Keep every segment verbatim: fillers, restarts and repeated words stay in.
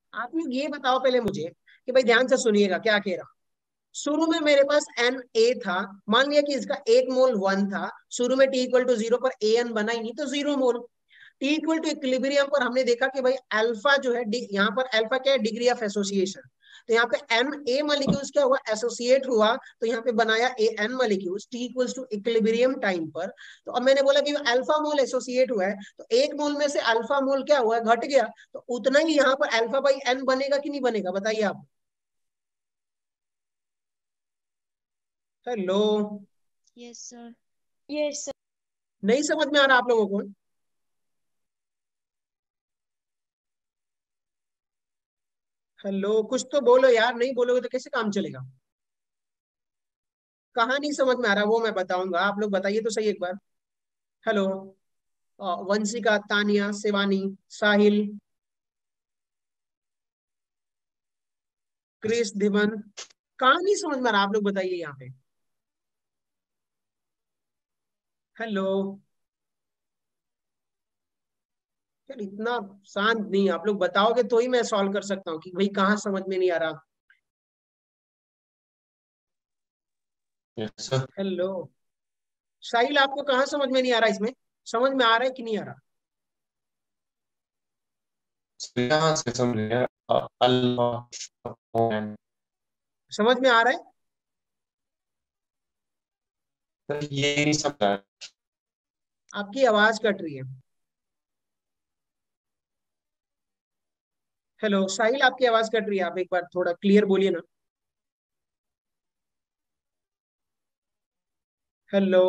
आप लोग ये बताओ पहले मुझे कि भाई ध्यान से सुनिएगा क्या कह रहा हूं। शुरू में मेरे पास एन ए था, मान लिया कि इसका एक मोल वन था, शुरू में टी इक्वल टू जीरो पर ए एन बना ही नहीं तो zero mole. T equal to equilibrium पर हमने देखा कि भाई अल्फा जो है, यहाँ पर अल्फा क्या है, डिग्री ऑफ एसोसिएशन। तो यहाँ पे एन ए मॉलिक्यूल्स क्या हुआ, एसोसिएट हुआ, तो यहाँ पे बनाया A N molecules T equals to equilibrium time पर। तो अब मैंने बोला कि अल्फा मोल एसोसिएट हुआ है, तो एक मोल में से अल्फा मोल क्या हुआ है, घट गया, तो उतना ही यहाँ पर अल्फा बाई एन बनेगा कि नहीं बनेगा, बताइए आप। Hello, yes sir. Yes sir. नहीं समझ में आ रहा आप लोगों को? हेलो, कुछ तो बोलो यार, नहीं बोलोगे तो कैसे काम चलेगा। कहाँ नहीं समझ में आ रहा वो मैं बताऊंगा, आप लोग बताइए तो सही एक बार। Hello, uh, Vanshika, Tania, Shivani, Sahil, Chris, Dhiman, कहाँ नहीं समझ में आ रहा, आप लोग बताइए यहाँ पे। हेलो यार, इतना शांत नहीं, आप लोग बताओगे तो ही मैं सॉल्व कर सकता हूँ कि भाई कहाँ समझ में नहीं आ रहा। Yes sir. हेलो साहिल, आपको कहाँ समझ में नहीं आ रहा, इसमें समझ में आ रहा है कि नहीं आ रहा? यहाँ से समझ लिया। अल्फा अपॉन, समझ में आ रहा है? सर ये नहीं समझा। आपकी आवाज कट रही है। हेलो साहिल, आपकी आवाज कट रही है, आप एक बार थोड़ा क्लियर बोलिए ना। हेलो,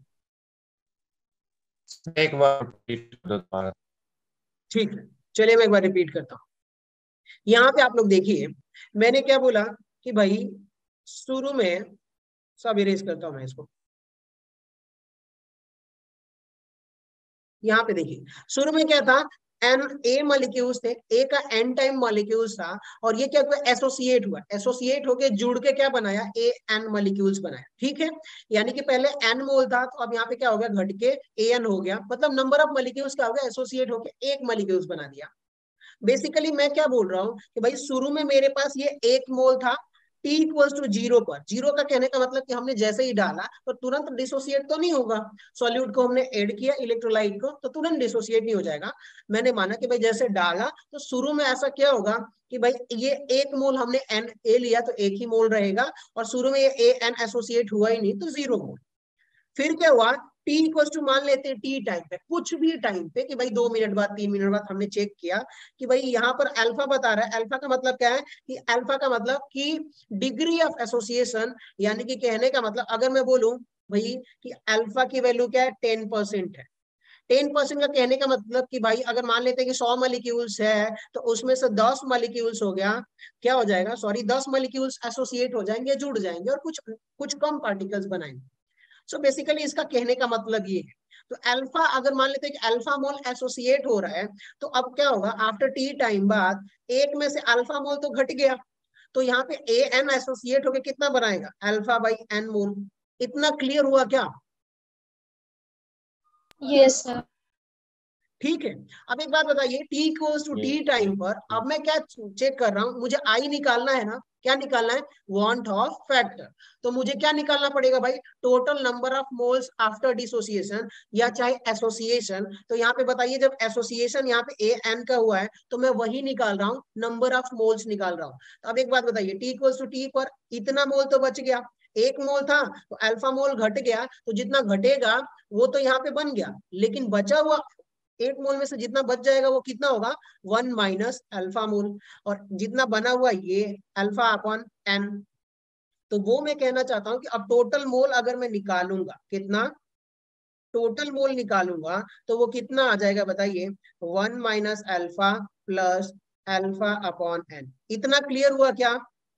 एक बार repeat कर दो दोबारा। ठीक है, चलिए मैं एक बार रिपीट करता हूँ। यहाँ पे आप लोग देखिए, मैंने क्या बोला कि भाई शुरू में, सब इरेज करता हूं मैं इसको। यहाँ पे देखिए, शुरू में क्या था, एन ए मॉलिक्यूल्स थे, ए का एन टाइम मॉलिक्यूल्स था, और ये क्या हुआ, एसोसिएट हुआ, एसोसिएट होके जुड़ के क्या बनाया, ए एन मॉलिक्यूल्स बनाया, ठीक है। यानी कि पहले एन मोल था, तो अब यहाँ पे क्या हो गया, घट के ए एन हो गया, मतलब नंबर ऑफ मॉलिक्यूल्स क्या हो गया, एसोसिएट होके एक मॉलिक्यूल्स बना दिया। बेसिकली मैं क्या बोल रहा हूँ कि भाई शुरू में मेरे पास ये एक मोल था, टी इक्वल्स टू जीरो पर, जीरो का कहने का मतलब कि हमने जैसे ही डाला तो तुरंत डिसोसिएट तो नहीं होगा, सॉल्यूट को हमने ऐड किया इलेक्ट्रोलाइट को तो तुरंत डिसोसिएट नहीं हो जाएगा। मैंने माना कि भाई जैसे डाला तो शुरू में ऐसा क्या होगा कि भाई ये एक मोल हमने एन ए लिया तो एक ही मोल रहेगा, और शुरू में ये ए एन एसोसिएट हुआ ही नहीं तो जीरो मोल। फिर क्या हुआ, टी इक्वल टू मान लेते हैं टी टाइम पे, कुछ भी टाइम पे, कि भाई दो मिनट बाद, तीन मिनट बाद, हमने चेक किया कि भाई यहाँ पर अल्फा बता रहा है। अल्फा का मतलब क्या है कि अल्फा का मतलब कि डिग्री ऑफ एसोसिएशन, यानी कि कहने का मतलब अगर मैं बोलूं भाई कि अल्फा की वैल्यू क्या है, टेन परसेंट है। टेन परसेंट का कहने का मतलब कि भाई अगर मान लेते हैं कि सौ मॉलिक्यूल्स है तो उसमें से दस मॉलिक्यूल्स हो गया, क्या हो जाएगा, सॉरी, दस मॉलिक्यूल्स एसोसिएट हो जाएंगे, जुड़ जाएंगे, और कुछ कुछ कम पार्टिकल्स बनाएंगे। सो so बेसिकली इसका कहने का मतलब ये है। तो अल्फा, अगर मान लेते हैं कि अल्फा मोल एसोसिएट हो रहा है, तो अब क्या होगा, आफ्टर टी टाइम बाद एक में से अल्फा मोल तो घट गया, तो यहाँ पे ए एन एसोसिएट होकर कितना बनाएगा, अल्फा बाई एन मोल। इतना क्लियर हुआ क्या? Yes sir. ठीक है। अब एक बात बताइए, T equals to T time पर अब मैं क्या चेक कर रहा हूं, मुझे आई निकालना है ना, क्या निकालना है, वांट ऑफ फैक्टर। तो मुझे क्या निकालना पड़ेगा भाई, total number of moles after dissociation या चाहे एसोसिएशन। तो यहाँ पे बताइए, जब एसोसिएशन यहाँ पे ए एन का हुआ है तो मैं वही निकाल रहा हूँ, नंबर ऑफ मोल्स निकाल रहा हूँ। तो अब एक बात बताइए, टी इक्वल्स टू टी पर इतना मोल तो बच गया, एक मोल था तो अल्फा मोल घट गया, तो जितना घटेगा वो तो यहाँ पे बन गया, लेकिन बचा हुआ एक मोल में से जितना बच जाएगा वो कितना होगा, वन माइनस अल्फा मोल, और जितना बना हुआ ये अल्फा अपॉन एन। तो वो मैं कहना चाहता हूं कि अब टोटल मोल अगर मैं निकालूंगा, कितना टोटल मोल निकालूंगा, तो वो कितना आ जाएगा बताइए, one minus alpha plus alpha upon N. इतना क्लियर हुआ क्या?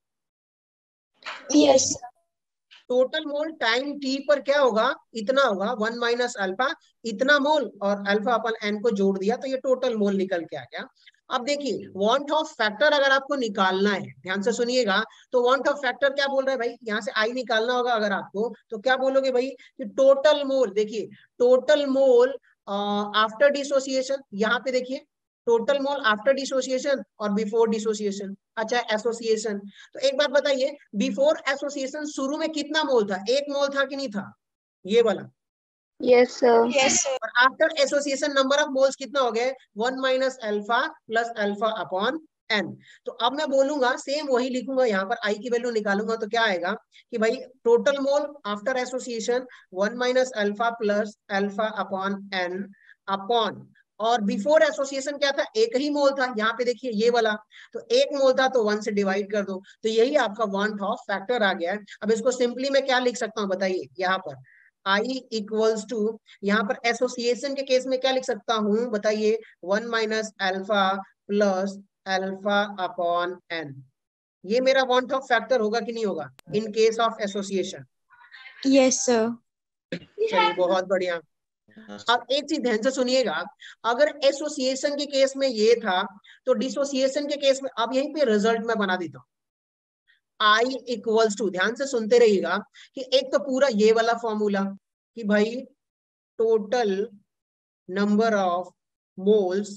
Yes total mole time T पर क्या होगा, इतना होगा, वन माइनस अल्फा, इतना मोल, और अल्फा अपन एन को जोड़ दिया तो ये टोटल मोल निकल के आ गया। अब देखिए, वांट ऑफ फैक्टर अगर आपको निकालना है, ध्यान से सुनिएगा, तो वांट ऑफ फैक्टर क्या बोल रहा है भाई, यहाँ से आई निकालना होगा अगर आपको, तो क्या बोलोगे भाई कि टोटल मोल, देखिए टोटल मोल आफ्टर डिसोसिएशन, यहाँ पे देखिए टोटल मोल आफ्टर डिसोसिएशन और बिफोर डिसोसिएशन। अच्छा एसोसिएशन, तो एक बात बताइए, बिफोर एसोसिएशन शुरू में कितना मोल था, एक मोल था कि नहीं था, ये वाला? Yes sir. Yes sir. और after association number of moles कितना हो गया, one minus alpha plus alpha upon N. तो अब मैं बोलूंगा सेम वही लिखूंगा, यहाँ पर आई की वैल्यू निकालूंगा तो क्या आएगा कि भाई total mole after association one minus alpha plus alpha upon N upon, और बिफोर एसोसिएशन क्या था, एक ही मोल था, यहाँ पे देखिए ये वाला, तो एक मोल था तो वन से डिवाइड कर दो, तो यही आपका वांट ऑफ फैक्टर आ गया है। अब इसको सिंपली मैं क्या लिख सकता हूँ बताइए, यहाँ पर आई इक्वल्स टू, यहाँ पर एसोसिएशन के केस में क्या लिख सकता हूँ बताइए, one minus alpha plus alpha upon N. ये मेरा वांट ऑफ फैक्टर होगा कि नहीं होगा in case of association? Yes sir. चलिए बहुत बढ़िया। अब एक चीज ध्यान से सुनिएगा, अगर एसोसिएशन के केस में ये था तो डिसोसिएशन के केस में, अब यहीं पे रिजल्ट में बना देता हूँ, आई इक्वल्स टू, ध्यान से सुनते रहिएगा कि एक तो पूरा ये वाला फॉर्मूला कि भाई total number of moles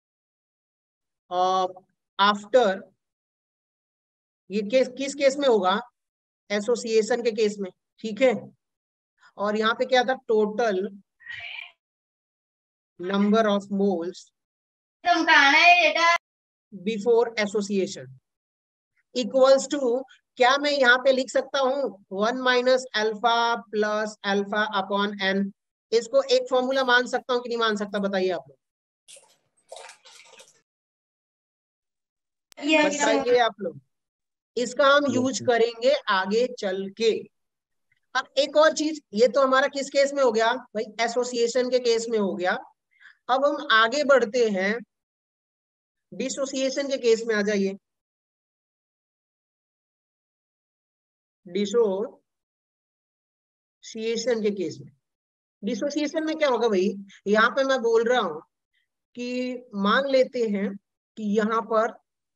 after, ये केस किस केस में होगा, एसोसिएशन के केस में, ठीक है। और यहाँ पे क्या था, total number of moles before association equals to, क्या मैं यहाँ पे लिख सकता हूँ one minus alpha plus alpha upon N, इसको एक फॉर्मूला मान सकता हूँ कि नहीं मान सकता, बताइए आप लोग, बताइए आप लोग। इसका हम यूज करेंगे आगे चल के। अब एक और चीज, ये तो हमारा किस केस में हो गया भाई, एसोसिएशन के केस में हो गया। अब हम आगे बढ़ते हैं डिसोसिएशन के केस में, आ जाइए। डिसोसिएशन के केस में, डिसोसिएशन में क्या होगा भाई, यहाँ पे मैं बोल रहा हूं कि मान लेते हैं कि यहाँ पर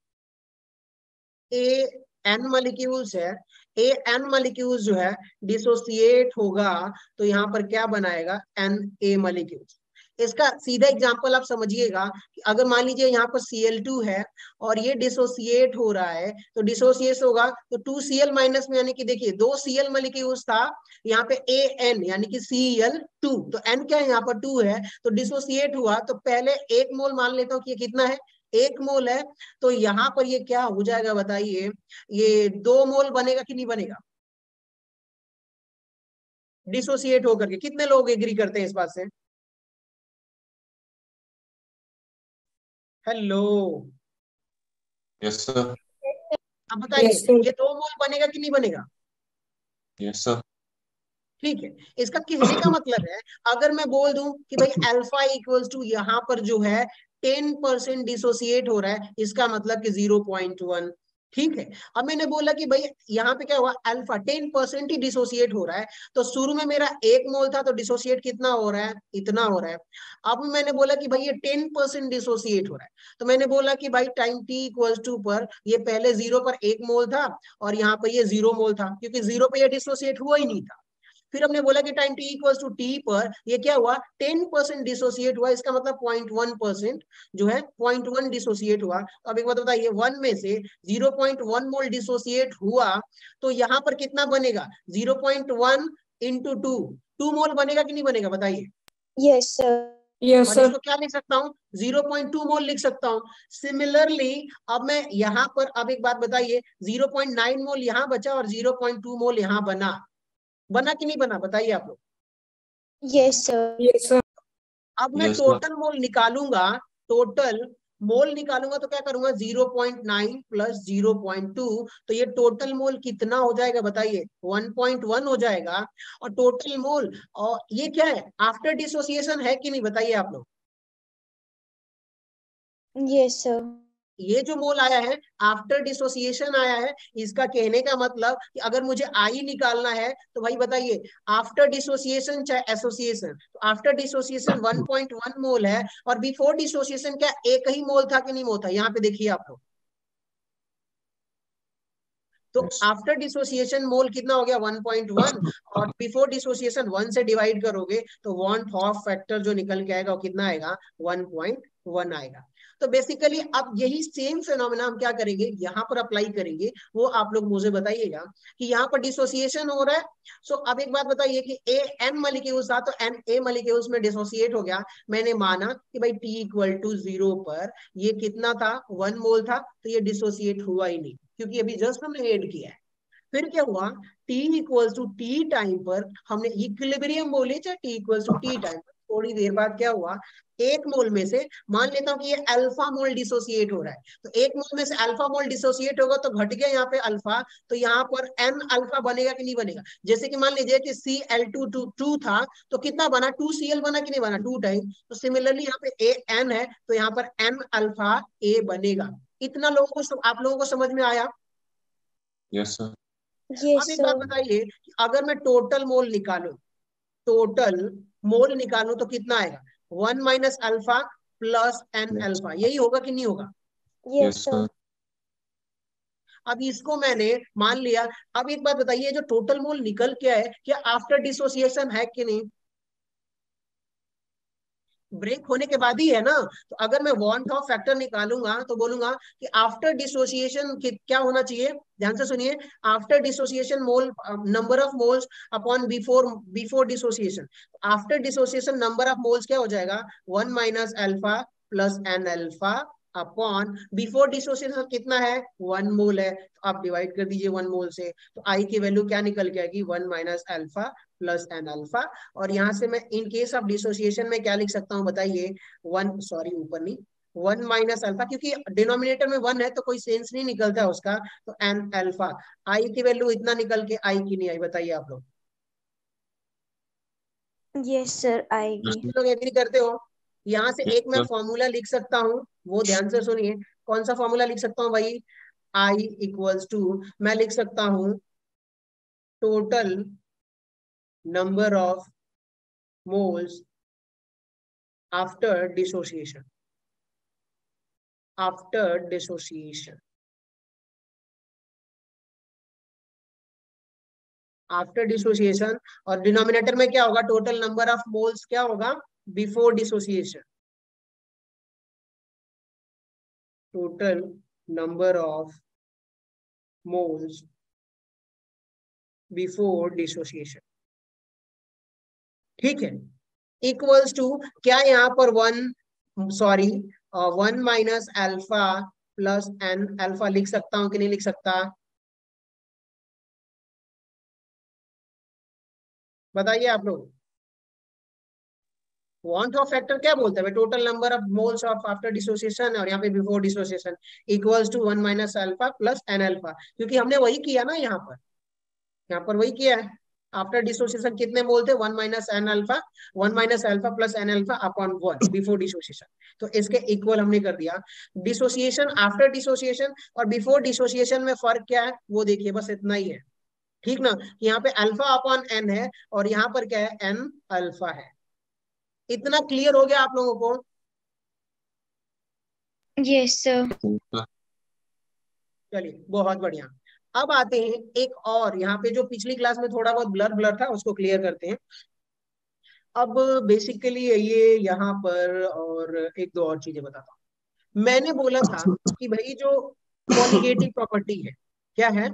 ए एन मॉलिक्यूल्स है, ए एन मॉलिक्यूल्स जो है डिसोसिएट होगा तो यहाँ पर क्या बनाएगा, एन ए मॉलिक्यूल्स। इसका सीधा एग्जांपल आप समझिएगा कि अगर मान लीजिए यहाँ पर सी एल टू है और ये डिसोसिएट हो रहा है, तो डिसोसिएट होगा तो टू सी एल माइनस में, यानी कि देखिए दो सी एल मॉलिक्यूल्स था, यहाँ पे ए एन यानी कि सी एल टू, तो एन क्या है यहाँ पर टू है, तो डिसोसिएट हुआ तो पहले एक मोल मान लेता हूँ कि ये कितना है, एक मोल है, तो यहाँ पर ये क्या हो जाएगा बताइए, ये दो मोल बनेगा कि नहीं बनेगा डिसोसिएट होकर के? कितने लोग एग्री करते हैं इस बात से? Hello, yes sir. अब बताइए yes, ये दो मोल बनेगा कि नहीं बनेगा? Yes sir. ठीक है, इसका कहने का मतलब है, अगर मैं बोल दूं कि भाई अल्फा इक्वल्स टू यहाँ पर जो है टेन परसेंट डिसोसिएट हो रहा है, इसका मतलब कि जीरो पॉइंट वन, ठीक है। अब मैंने बोला कि भाई यहाँ पे क्या हुआ, अल्फा टेन परसेंट ही डिसोसिएट हो रहा है, तो शुरू में मेरा एक मोल था तो डिसोसिएट कितना हो रहा है, इतना हो रहा है। अब मैंने बोला कि भाई ये टेन परसेंट डिसोसिएट हो रहा है, तो मैंने बोला कि भाई टाइम टी इक्वल्स टू पर ये पहले जीरो पर एक मोल था और यहाँ पर ये जीरो मोल था, क्योंकि जीरो पे ये डिसोसिएट हुआ ही नहीं था। फिर हमने बोला कि time T equals to T पर ये क्या हुआ, टेन परसेंट डिसोसिएट हुआ, इसका मतलब पॉइंट वन परसेंट जो है पॉइंट वन डिसोसिएट हुआ। तो अब एक बात बताइए, वन में से zero point one mole dissociate हुआ तो यहाँ पर कितना बनेगा, zero point one into two, two mole बनेगा कि नहीं बनेगा बताइए? Yes sir. Yes, और इसको क्या लिख सकता हूँ, जीरो पॉइंट टू मोल लिख सकता हूँ। सिमिलरली अब मैं यहाँ पर, अब एक बात बताइए, जीरो पॉइंट नाइन मोल यहाँ बचा और जीरो पॉइंट टू मोल यहाँ बना, बना कि नहीं बना बताइए आप लोग? Yes sir. Yes sir. अब मैं Yes, टोटल मोल निकालूंगा, टोटल मोल निकालूंगा तो क्या करूंगा, zero point nine plus zero point two, तो ये टोटल मोल कितना हो जाएगा बताइए, वन पॉइंट वन हो जाएगा। और टोटल मोल, और ये क्या है, आफ्टर डिसोसिएशन है कि नहीं बताइए आप लोग? Yes sir. ये जो मोल आया है आफ्टर डिसोसिएशन आया है, इसका कहने का मतलब कि अगर मुझे आई निकालना है तो भाई बताइए आफ्टर डिसोसिएशन चाहे एसोसिएशन, तो after dissociation one point one mole है और बिफोर डिसोसिएशन क्या एक ही मोल था कि नहीं मोल था? यहाँ पे देखिए आप लोग, तो Yes. आफ्टर डिसोसिएशन मोल कितना हो गया वन पॉइंट वन, और बिफोर डिसोसिएशन वन से डिवाइड करोगे तो वॉन हॉफ फैक्टर जो निकल के आएगा वो कितना आएगा, वन पॉइंट वन आएगा। तो बेसिकली अब यही सेम फिनोमेना हम क्या करेंगे, यहाँ पर अप्लाई करेंगे, वो आप लोग मुझे बताइएगा कि यहाँ पर डिसोसिएशन हो रहा है। सो अब एक बात बताइए कि ए एन मॉलिक्यूल्स था, तो एन ए मॉलिक्यूल्स में डिसोसिएट हो गया। मैंने माना कि भाई टी इक्वल टू जीरो पर ये कितना था, वन मोल था, तो ये डिसोसिएट हुआ ही नहीं, क्योंकि अभी जस्ट हमने ऐड किया है। फिर क्या हुआ, t equals to T time पर हमने इक्विलिब्रियम बोले, चाहे t equals to T time पर, थोड़ी देर बाद क्या हुआ, एक मोल में से मान लेता हूं कि ये अल्फा मोल डिसोसिएट हो रहा है, तो एक मोल में से अल्फा मोल डिसोसिएट होगा तो घट गया यहाँ पे अल्फा, तो यहाँ पर एन अल्फा बनेगा कि नहीं बनेगा। जैसे कि मान लीजिए कि सी एल टू टू था, तो कितना बना, टू सी एल बना कि नहीं बना, टू टाइम। तो सिमिलरली यहाँ पे ए एन है, तो यहाँ पर एन अल्फा ए बनेगा। इतना लोगों को, आप लोगों को समझ में आया? Yes, sir. Yes, अब एक बात sir. बताइए कि अगर मैं टोटल मोल निकालू, टोटल मोल निकालू तो कितना आएगा, one minus alpha plus N Yes. Alpha, यही होगा कि नहीं होगा? Yes, Yes, sir. sir. अब इसको मैंने मान लिया। अब एक बात बताइए, जो टोटल मोल निकल के आए, क्या आफ्टर डिसोसिएशन है कि नहीं? ब्रेक होने के बाद ही है ना। तो अगर मैं वॉन हॉफ फैक्टर निकालूंगा तो बोलूंगा कि आफ्टर डिसोसिएशन क्या होना चाहिए, ध्यान से सुनिए, after dissociation mole number of moles upon before before dissociation. After dissociation number of moles क्या हो जाएगा, one minus alpha plus N alpha upon before dissociation कितना है, वन मोल है, तो आप डिवाइड कर दीजिए वन मोल से, तो आई की वैल्यू क्या निकल के आएगी, one minus alpha plus N alpha. और यहाँ से मैं इन केस ऑफ डिसोसिएशन में क्या लिख सकता हूँ बताइए, वन, सॉरी ऊपर नहीं, वन माइनस अल्फा, क्योंकि डिनोमिनेटर में वन है तो कोई सेंस नहीं निकलता उसका, तो एन अल्फा। आई की वैल्यू इतना निकल के आई की नहीं आई, बताइए आप लोग। Yes, sir. आएगी. आप लोग एग्री करते हो? यहाँ से Yes, एक मैं sir. फॉर्मूला लिख सकता हूँ, वो ध्यान से सुनिए। कौन सा फॉर्मूला लिख सकता हूँ भाई, आई इक्वल्स टू, मैं लिख सकता हूँ total number of moles after dissociation, after dissociation, after dissociation. और डिनोमिनेटर में क्या होगा, टोटल नंबर ऑफ मोल्स क्या होगा, before dissociation, total number of moles before dissociation, ठीक है, इक्वल्स टू क्या, यहाँ पर one, sorry one minus alpha plus N alpha लिख सकता हूं कि नहीं लिख सकता, बताइए आप लोग। वॉन्ट ऑफ फैक्टर क्या बोलते हैं, total number of moles of after dissociation, और यहाँ पे before dissociation equals to one minus alpha plus N alpha, क्योंकि हमने वही किया ना यहाँ पर, यहाँ पर वही किया है। आफ्टर डिसोसिएशन कितने मोल थे, one minus N alpha, one minus alpha plus N alpha upon one before dissociation, तो इसके इक्वल हमने कर दिया। डिसोसिएशन, आफ्टर डिसोसिएशन और बिफोर डिसोसिएशन में फर्क क्या है वो देखिए, बस इतना ही है, ठीक ना। यहाँ पे अल्फा अपॉन एन है और यहाँ पर क्या है, एन अल्फा है। इतना क्लियर हो गया आप लोगों को? Yes, sir. Yes, sir. चलिए बहुत बढ़िया। अब आते हैं एक और, यहाँ पे जो पिछली क्लास में थोड़ा बहुत ब्लर ब्लर था उसको क्लियर करते हैं। अब बेसिकली ये यहाँ पर, और एक दो और चीजें बताता हूँ। मैंने बोला था कि भाई जो कॉलिगेटिव प्रॉपर्टी है, क्या है,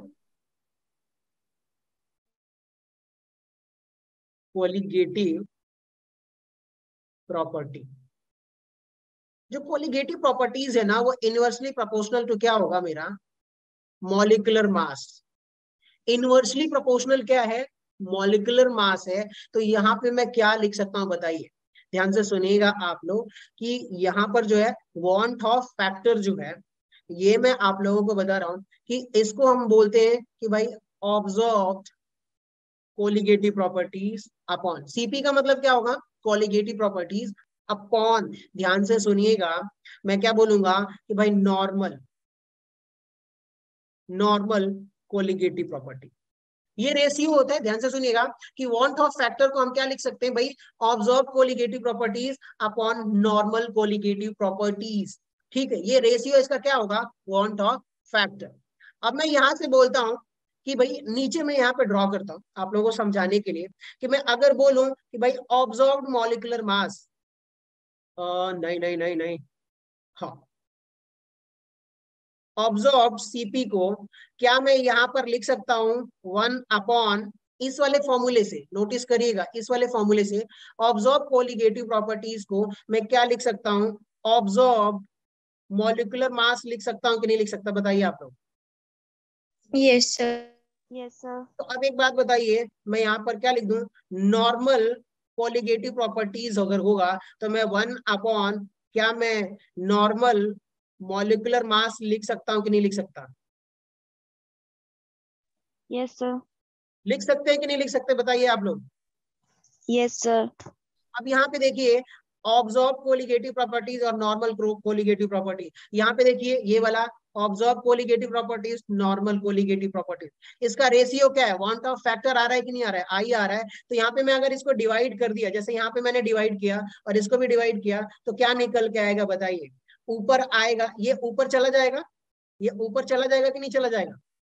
कॉलिगेटिव प्रॉपर्टी, जो कॉलिगेटिव प्रॉपर्टीज है ना वो इनवर्सली प्रोपोर्शनल टू क्या होगा मेरा, मॉलिक्यूलर मास। इनवर्सली प्रोपोर्शनल क्या है, मॉलिक्यूलर मास है। तो यहाँ पे मैं क्या लिख सकता हूँ बताइए, ध्यान से सुनिएगा आप लोग, कि यहाँ पर जो है वॉन्ट ऑफ फैक्टर जो है, ये मैं आप लोगों को बता रहा हूँ कि इसको हम बोलते हैं कि भाई observed colligative properties upon, CP का मतलब क्या होगा, कोलिगेटिव प्रॉपर्टीज अपॉन, ध्यान से सुनिएगा, मैं क्या बोलूंगा कि भाई नॉर्मल, नॉर्मल कोलिगेटिव प्रॉपर्टी। ये रेशियो होता है, ध्यान से सुनिएगा, कि वॉन्ट ऑफ फैक्टर को हम क्या लिख सकते हैं भाई, observe colligative properties upon normal colligative properties, ठीक है। ये रेशियो इसका क्या होगा, वॉन्ट ऑफ फैक्टर। अब मैं यहां से बोलता हूं कि भाई नीचे मैं यहाँ पे ड्रॉ करता हूँ आप लोगों को समझाने के लिए कि मैं अगर बोलूं कि भाई ऑब्जर्व्ड मॉलिक्यूलर मास, नहीं नहीं नहीं नहीं हाँ, ऑब्जॉर्ब सीपी को क्या मैं यहां पर लिख सकता हूं वन अपॉन इस वाले फॉर्मूले से, नोटिस करिएगा इस वाले फॉर्मूले से ऑब्जॉर्ब कोलिगेटिव प्रॉपर्टीज को मैं क्या लिख सकता हूं, ऑब्जॉर्ब मॉलिक्यूलर मास लिख सकता हूं कि नहीं लिख सकता, बताइए आप लोग। Yes, sir. Yes, sir. तो अब एक बात बताइए, मैं यहाँ पर क्या लिख दूं, नॉर्मल कोलिगेटिव प्रॉपर्टीज अगर होगा तो मैं वन अपॉन क्या मैं नॉर्मल मॉलिक्यूलर मास लिख सकता हूं कि नहीं लिख सकता, Yes, sir. लिख सकते हैं कि नहीं लिख सकते, बताइए आप लोग। Yes, sir. अब यहाँ पे देखिए ऑब्जॉर्ब कोलिगेटिव प्रॉपर्टीज और नॉर्मल कोलिगेटिव प्रॉपर्टी, यहाँ पे देखिए ये वाला observe colligative properties, normal colligative properties, इसका रेशियो क्या है, वन ऑफ फैक्टर आ रहा है कि नहीं आ रहा है, आई आ रहा है। तो यहाँ पे मैं अगर इसको डिवाइड कर दिया, जैसे यहाँ पे मैंने डिवाइड किया और इसको भी डिवाइड किया, तो क्या निकल के आएगा बताइए, ऊपर आएगा, ये ऊपर चला जाएगा, ये ऊपर चला जाएगा कि नहीं चला जाएगा।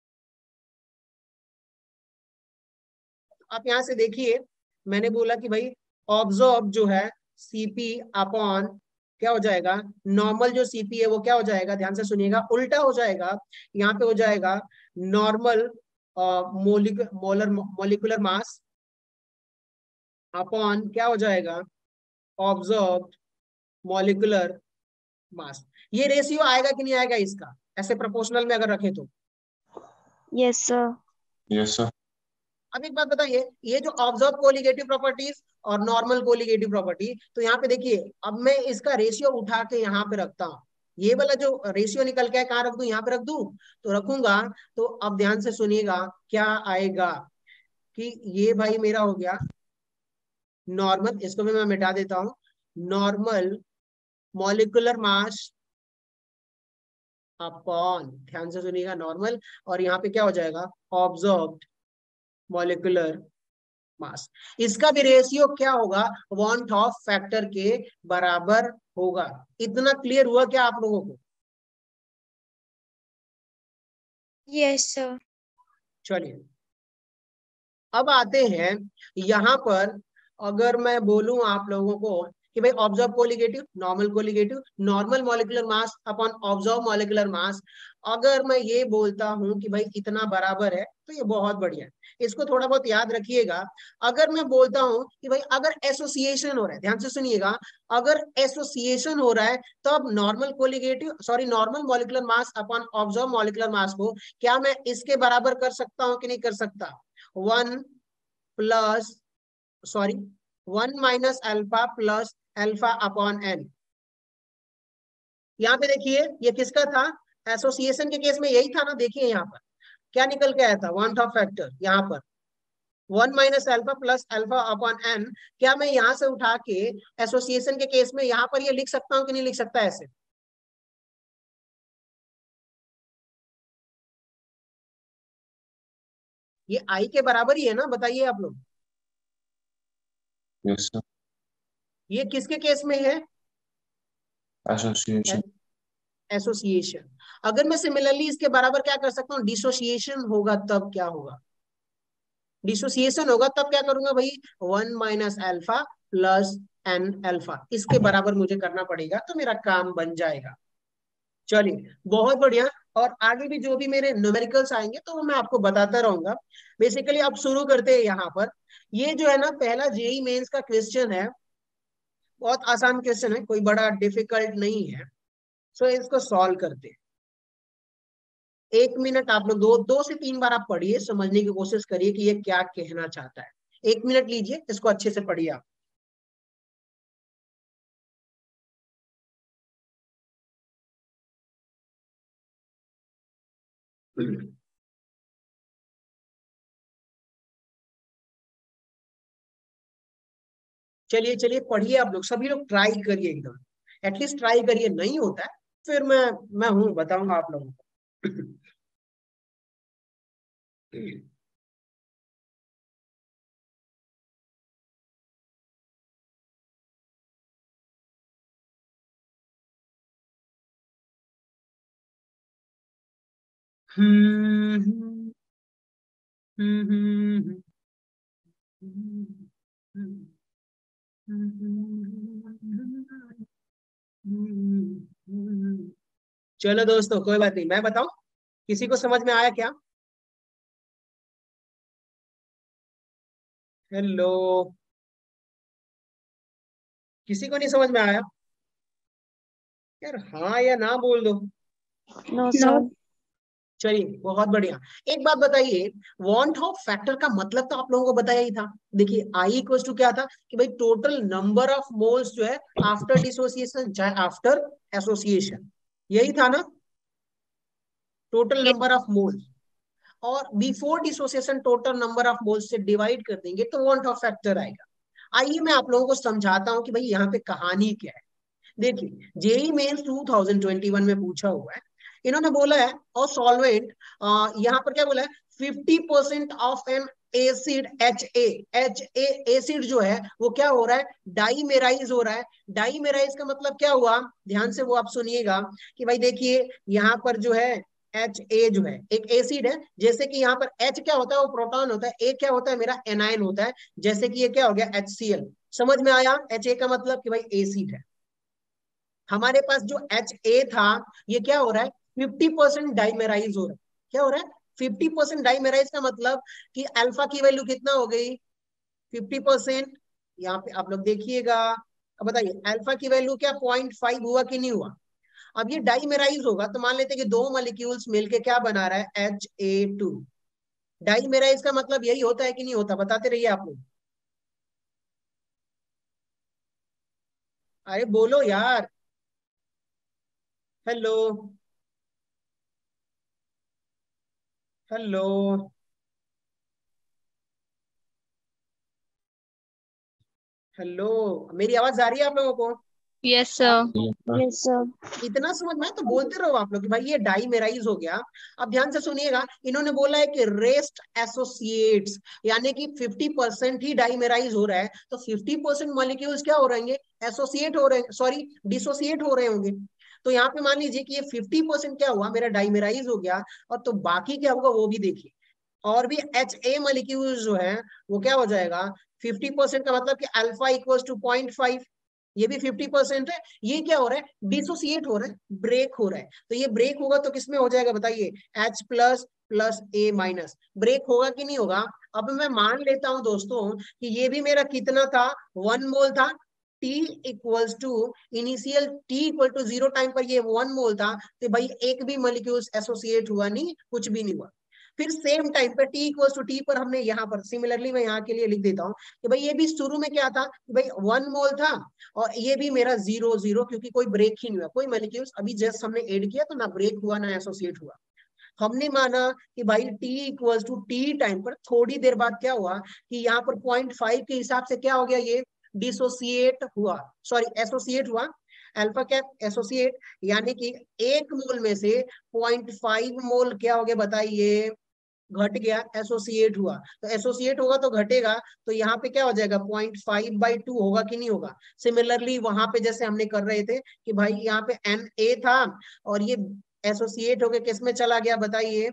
आप यहाँ से देखिए मैंने बोला कि भाई ऑब्जॉर्ब जो है सीपी अपॉन क्या हो जाएगा, नॉर्मल जो सीपी है वो क्या हो जाएगा, ध्यान से सुनिएगा, उल्टा हो जाएगा, यहाँ पे हो जाएगा normal molecular molecular mass upon क्या हो जाएगा, ऑब्जॉर्ब मॉलिकुलर मास। ये रेशियो आएगा कि नहीं आएगा इसका, ऐसे प्रोपोर्शनल में अगर रखे तो। Yes, sir. Yes, sir. अब एक बात बताइए, ये जो ऑब्जर्व कोलिगेटिव प्रॉपर्टीज और नॉर्मल कोलिगेटिव प्रॉपर्टी, तो यहाँ पे देखिए अब मैं इसका रेशियो उठा के यहाँ पे रखता हूँ, ये वाला जो रेशियो निकल के कहाँ रख दूं, यहाँ पे रख दूं, तो रखूंगा तो अब ध्यान से सुनिएगा क्या आएगा कि ये भाई मेरा हो गया नॉर्मल, इसको भी मैं मिटा देता हूँ, नॉर्मल मॉलिकुलर मास अपॉन, ध्यान से सुनिएगा नॉर्मल, और यहाँ पे क्या हो जाएगा ऑब्जर्व्ड मॉलिकुलर मास। इसका भी रेशियो क्या होगा, वन ऑफ फैक्टर के बराबर होगा। इतना क्लियर हुआ क्या आप लोगों को। Yes, sir. चलिए अब आते हैं यहां पर, अगर मैं बोलूं आप लोगों को कि भाई observe colligative, normal colligative, normal molecular mass upon observe molecular mass, अगर मैं ये बोलता हूं कि भाई इतना बराबर है तो ये बहुत बढ़िया है, इसको थोड़ा बहुत याद रखिएगा। अगर मैं बोलता हूं कि भाई अगर एसोसिएशन हो रहा है, ध्यान से सुनिएगा, अगर एसोसिएशन हो रहा है तब normal colligative sorry normal molecular mass upon observe molecular mass को क्या मैं इसके बराबर कर सकता हूं कि नहीं कर सकता, one plus sorry one minus alpha plus alpha upon N. यहाँ पे देखिए ये किसका था, एसोसिएशन के केस में यही था ना, देखिए यहाँ पर क्या निकल के आया था, वन ऑफ फैक्टर, यहाँ पर one minus alpha plus alpha upon N, क्या मैं यहाँ से उठा के एसोसिएशन के केस में यहाँ पर ये लिख सकता हूँ कि नहीं लिख सकता ऐसे, ये आई के बराबर ही है ना, बताइए आप लोग। Yes, sir. ये किसके केस में है, Association. एसोसिएशन। अगर मैं सिमिलरली इसके बराबर क्या कर सकता हूँ, डिसोसिएशन होगा तब क्या होगा, डिसोसिएशन होगा तब क्या करूंगा भाई, one minus alpha plus N alpha, इसके बराबर मुझे करना पड़ेगा तो मेरा काम बन जाएगा। चलिए बहुत बढ़िया, और आगे भी जो भी मेरे न्यूमेरिकल्स आएंगे तो वो मैं आपको बताता रहूंगा। बेसिकली अब शुरू करते हैं यहाँ पर, ये जो है ना पहला जेई मेंस का क्वेश्चन है, बहुत आसान क्वेश्चन है, कोई बड़ा डिफिकल्ट नहीं है। सो इसको सॉल्व करते हैं, एक मिनट आप लोग दो दो से तीन बार आप पढ़िए, समझने की कोशिश करिए कि ये क्या कहना चाहता है, एक मिनट लीजिए इसको अच्छे से पढ़िए आप। चलिए चलिए पढ़िए आप लोग, सभी लोग ट्राई करिए एकदम, एटलीस्ट ट्राई करिए, नहीं होता है फिर मैं मैं हूं बताऊंगा आप लोगों को। हम्म चलो दोस्तों, कोई बात नहीं, मैं बताऊं, किसी को समझ में आया क्या? हेलो, किसी को नहीं समझ में आया यार? हाँ या ना बोल दो। No sir. चलिए, बहुत बढ़िया। एक बात बताइए, वांट ऑफ फैक्टर का मतलब तो आप लोगों को बताया ही था। देखिए, आई इक्वल टू क्या था कि भाई टोटल नंबर ऑफ मोल्स जो है आफ्टर डिसोसिएशन चाहे आफ्टर एसोसिएशन, यही था ना, टोटल नंबर ऑफ मोल्स। और before dissociation total number of moles से डिवाइड कर देंगे तो वांट ऑफ फैक्टर आएगा। आइए मैं आप लोगों को समझाता हूं कि भाई यहाँ पे कहानी क्या है। देखिए, JEE Mains two thousand twenty one में पूछा हुआ है, इन्होंने बोला है और सॉल्वेंट, यहाँ पर क्या बोला है, fifty percent of an acid H A H A acid जो है वो क्या हो रहा है, डाईमेराइज हो रहा है। डाईमेराइज का मतलब क्या हुआ, ध्यान से वो आप सुनिएगा कि भाई देखिए, यहाँ पर जो है एच ए जो है एक एसिड है, जैसे कि यहाँ पर H क्या होता है, वो प्रोटॉन होता है, A क्या होता है, मेरा एनायन होता है, जैसे कि ये क्या हो गया, एच सी एल। समझ में आया? एच ए का मतलब कि भाई एसिड है। हमारे पास जो एच ए था, ये क्या हो रहा है, फिफ्टी परसेंट डाइमेराइज हो रहा है। क्या हो रहा है, फिफ्टी परसेंट डाइमेराइज का मतलब कि अल्फा की वैल्यू कितना हो गई, फिफ्टी परसेंट। यहाँ पे आप लोग देखिएगा, अब बताइए अल्फा की वैल्यू क्या पॉइंट फाइव हुआ कि नहीं हुआ? अब ये डाइमेराइज होगा तो मान लेते हैं कि दो मॉलिक्यूल्स मिलके क्या बना रहा है, एच ए टू। डाइमेराइज का मतलब यही होता है कि नहीं होता, बताते रहिए आप लोग। अरे बोलो यार, हेलो, हेलो, हेलो, मेरी आवाज आ रही है आप लोगों को? Yes sir. Yes, sir. Yes sir. इतना समझ में आया तो बोलते रहो आप लोग कि भाई ये डाइमेराइज हो गया। अब ध्यान से सुनिएगा, इन्होंने बोला है कि रेस्ट एसोसिएट्स, यानी कि फिफ्टी परसेंट ही डाइमेराइज हो रहा है, तो फिफ्टी परसेंट मॉलिक्यूल्स क्या हो रहेंगे, एसोसिएट हो रहे, सॉरी डिसोसिएट हो रहे होंगे। तो यहाँ पे मान लीजिए कि ये फिफ्टी परसेंट क्या हुआ, मेरा डाइमेराइज हो गया, और तो बाकी क्या होगा वो भी देखिए। और भी एच ए मॉलिक्यूल जो है वो क्या हो जाएगा, फिफ्टी परसेंट का मतलब कि alpha equals to point five, ये भी फिफ्टी परसेंट है। ये क्या हो रहा है, डिसोसिएट हो रहा है, ब्रेक हो रहा है। तो ये ब्रेक होगा तो किसमें हो जाएगा बताइए, H plus plus A minus, break होगा कि नहीं होगा? अब मैं मान लेता हूं दोस्तों कि ये भी मेरा कितना था, वन मोल था। T equals to initial T equal to zero time पर ये वन मोल था, तो भाई एक भी मॉलिक्यूल एसोसिएट हुआ नहीं, कुछ भी नहीं हुआ। फिर सेम टाइम पर T इक्वल्स टू T पर हमने यहाँ पर सिमिलरली, मैं यहाँ के लिए लिख देता हूँ कि भाई ये भी शुरू में क्या था, कि भाई वन मोल था, और ये भी मेरा जीरो जीरो, क्योंकि कोई ब्रेक ही नहीं हुआ, कोई मॉलिक्यूल्स अभी जस्ट हमने ऐड किया तो ना ब्रेक हुआ ना एसोसिएट हुआ। हमने माना कि भाई T equals to T time पर थोड़ी देर बाद क्या हुआ कि यहाँ पर पॉइंट फाइव के हिसाब से क्या हो गया, ये डिसोसिएट हुआ, सॉरी एसोसिएट हुआ। अल्फा क्या, एसोसिएट, यानी कि एक मोल में से पॉइंट फाइव मोल क्या हो गया बताइए, घट गया, एसोसिएट हुआ। तो एसोसिएट होगा तो घटेगा, तो यहाँ पे क्या हो जाएगा, पॉइंट फाइव बाई टू होगा कि नहीं होगा? सिमिलरली वहां पे जैसे हमने कर रहे थे कि भाई यहाँ पे एन ए था, और ये एसोसिएट होके किस में चला गया बताइए,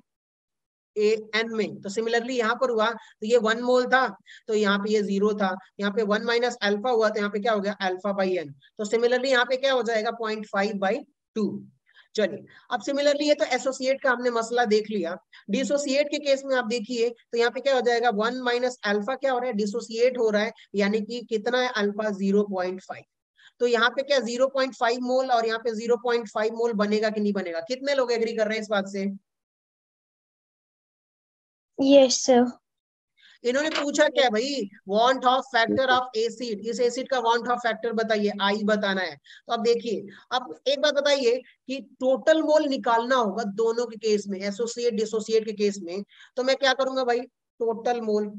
ए एन में। तो सिमिलरली यहाँ पर हुआ, तो ये वन मोल था, तो यहाँ पे ये जीरो था, यहाँ पे वन माइनस अल्फा हुआ, तो यहाँ पे क्या हो गया, अल्फा बाई एन। तो सिमिलरली यहाँ पे क्या हो जाएगा, पॉइंट फाइव बाई टू। चलिए, अब सिमिलरली ये तो एसोसिएट का हमने मसला देख लिया। डिसोसिएट के केस में आप देखिए तो यहाँ पे क्या हो जाएगा, वन माइनस अल्फा क्या हो रहा है, डिसोसिएट हो रहा है, यानी कि कितना है, अल्फा जीरो पॉइंट फाइव। तो यहाँ पे क्या जीरो पॉइंट फाइव मोल और यहाँ पे जीरो पॉइंट फाइव मोल बनेगा कि नहीं बनेगा? कितने लोग एग्री कर रहे हैं इस बात से? Yes sir. इन्होंने पूछा क्या भाई, van't of factor of acid, इस एसिड का वांट ऑफ फैक्टर बताइए, आई बताना है। तो अब देखिए, अब एक बात बताइए कि टोटल मोल निकालना होगा दोनों के केस में, एसोसिएट डिसोसिएट के केस में। तो मैं क्या करूंगा भाई, टोटल मोल,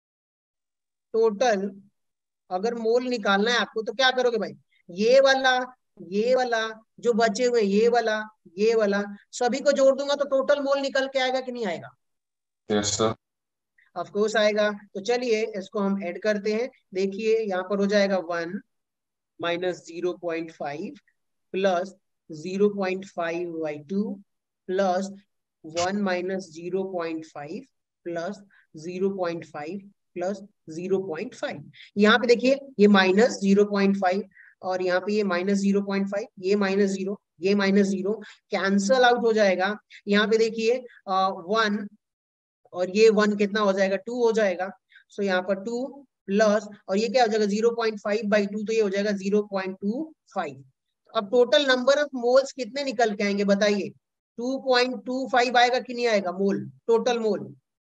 टोटल अगर मोल निकालना है आपको तो क्या करोगे भाई, ये वाला, ये वाला, जो बचे हुए ये वाला, ये वाला, सभी को जोड़ दूंगा तो टोटल मोल निकल के आएगा कि नहीं आएगा? Yes, sir. ऑफ कोर्स आएगा। तो चलिए इसको हम ऐड करते हैं। देखिए यहाँ पर हो जाएगा one minus zero point five plus zero point five by two plus one minus zero point five plus zero point five plus zero point five. यहाँ पे देखिए ये माइनस जीरो पॉइंट फाइव और यहाँ पे ये माइनस जीरो पॉइंट फाइव, ये minus zero, ये माइनस जीरो, कैंसल आउट हो जाएगा। यहाँ पे देखिए वन और ये वन कितना हो जाएगा, टू हो जाएगा। सो यहाँ पर टू प्लस और ये क्या हो जाएगा zero point five by two, तो ये हो जाएगा जीरो पॉइंट टू फाइव। अब टोटल नंबर ऑफ मोल्स कितने निकल के आएंगे बताइए, टू पॉइंट टू फाइव आएगा कि नहीं आएगा मोल, टोटल मोल?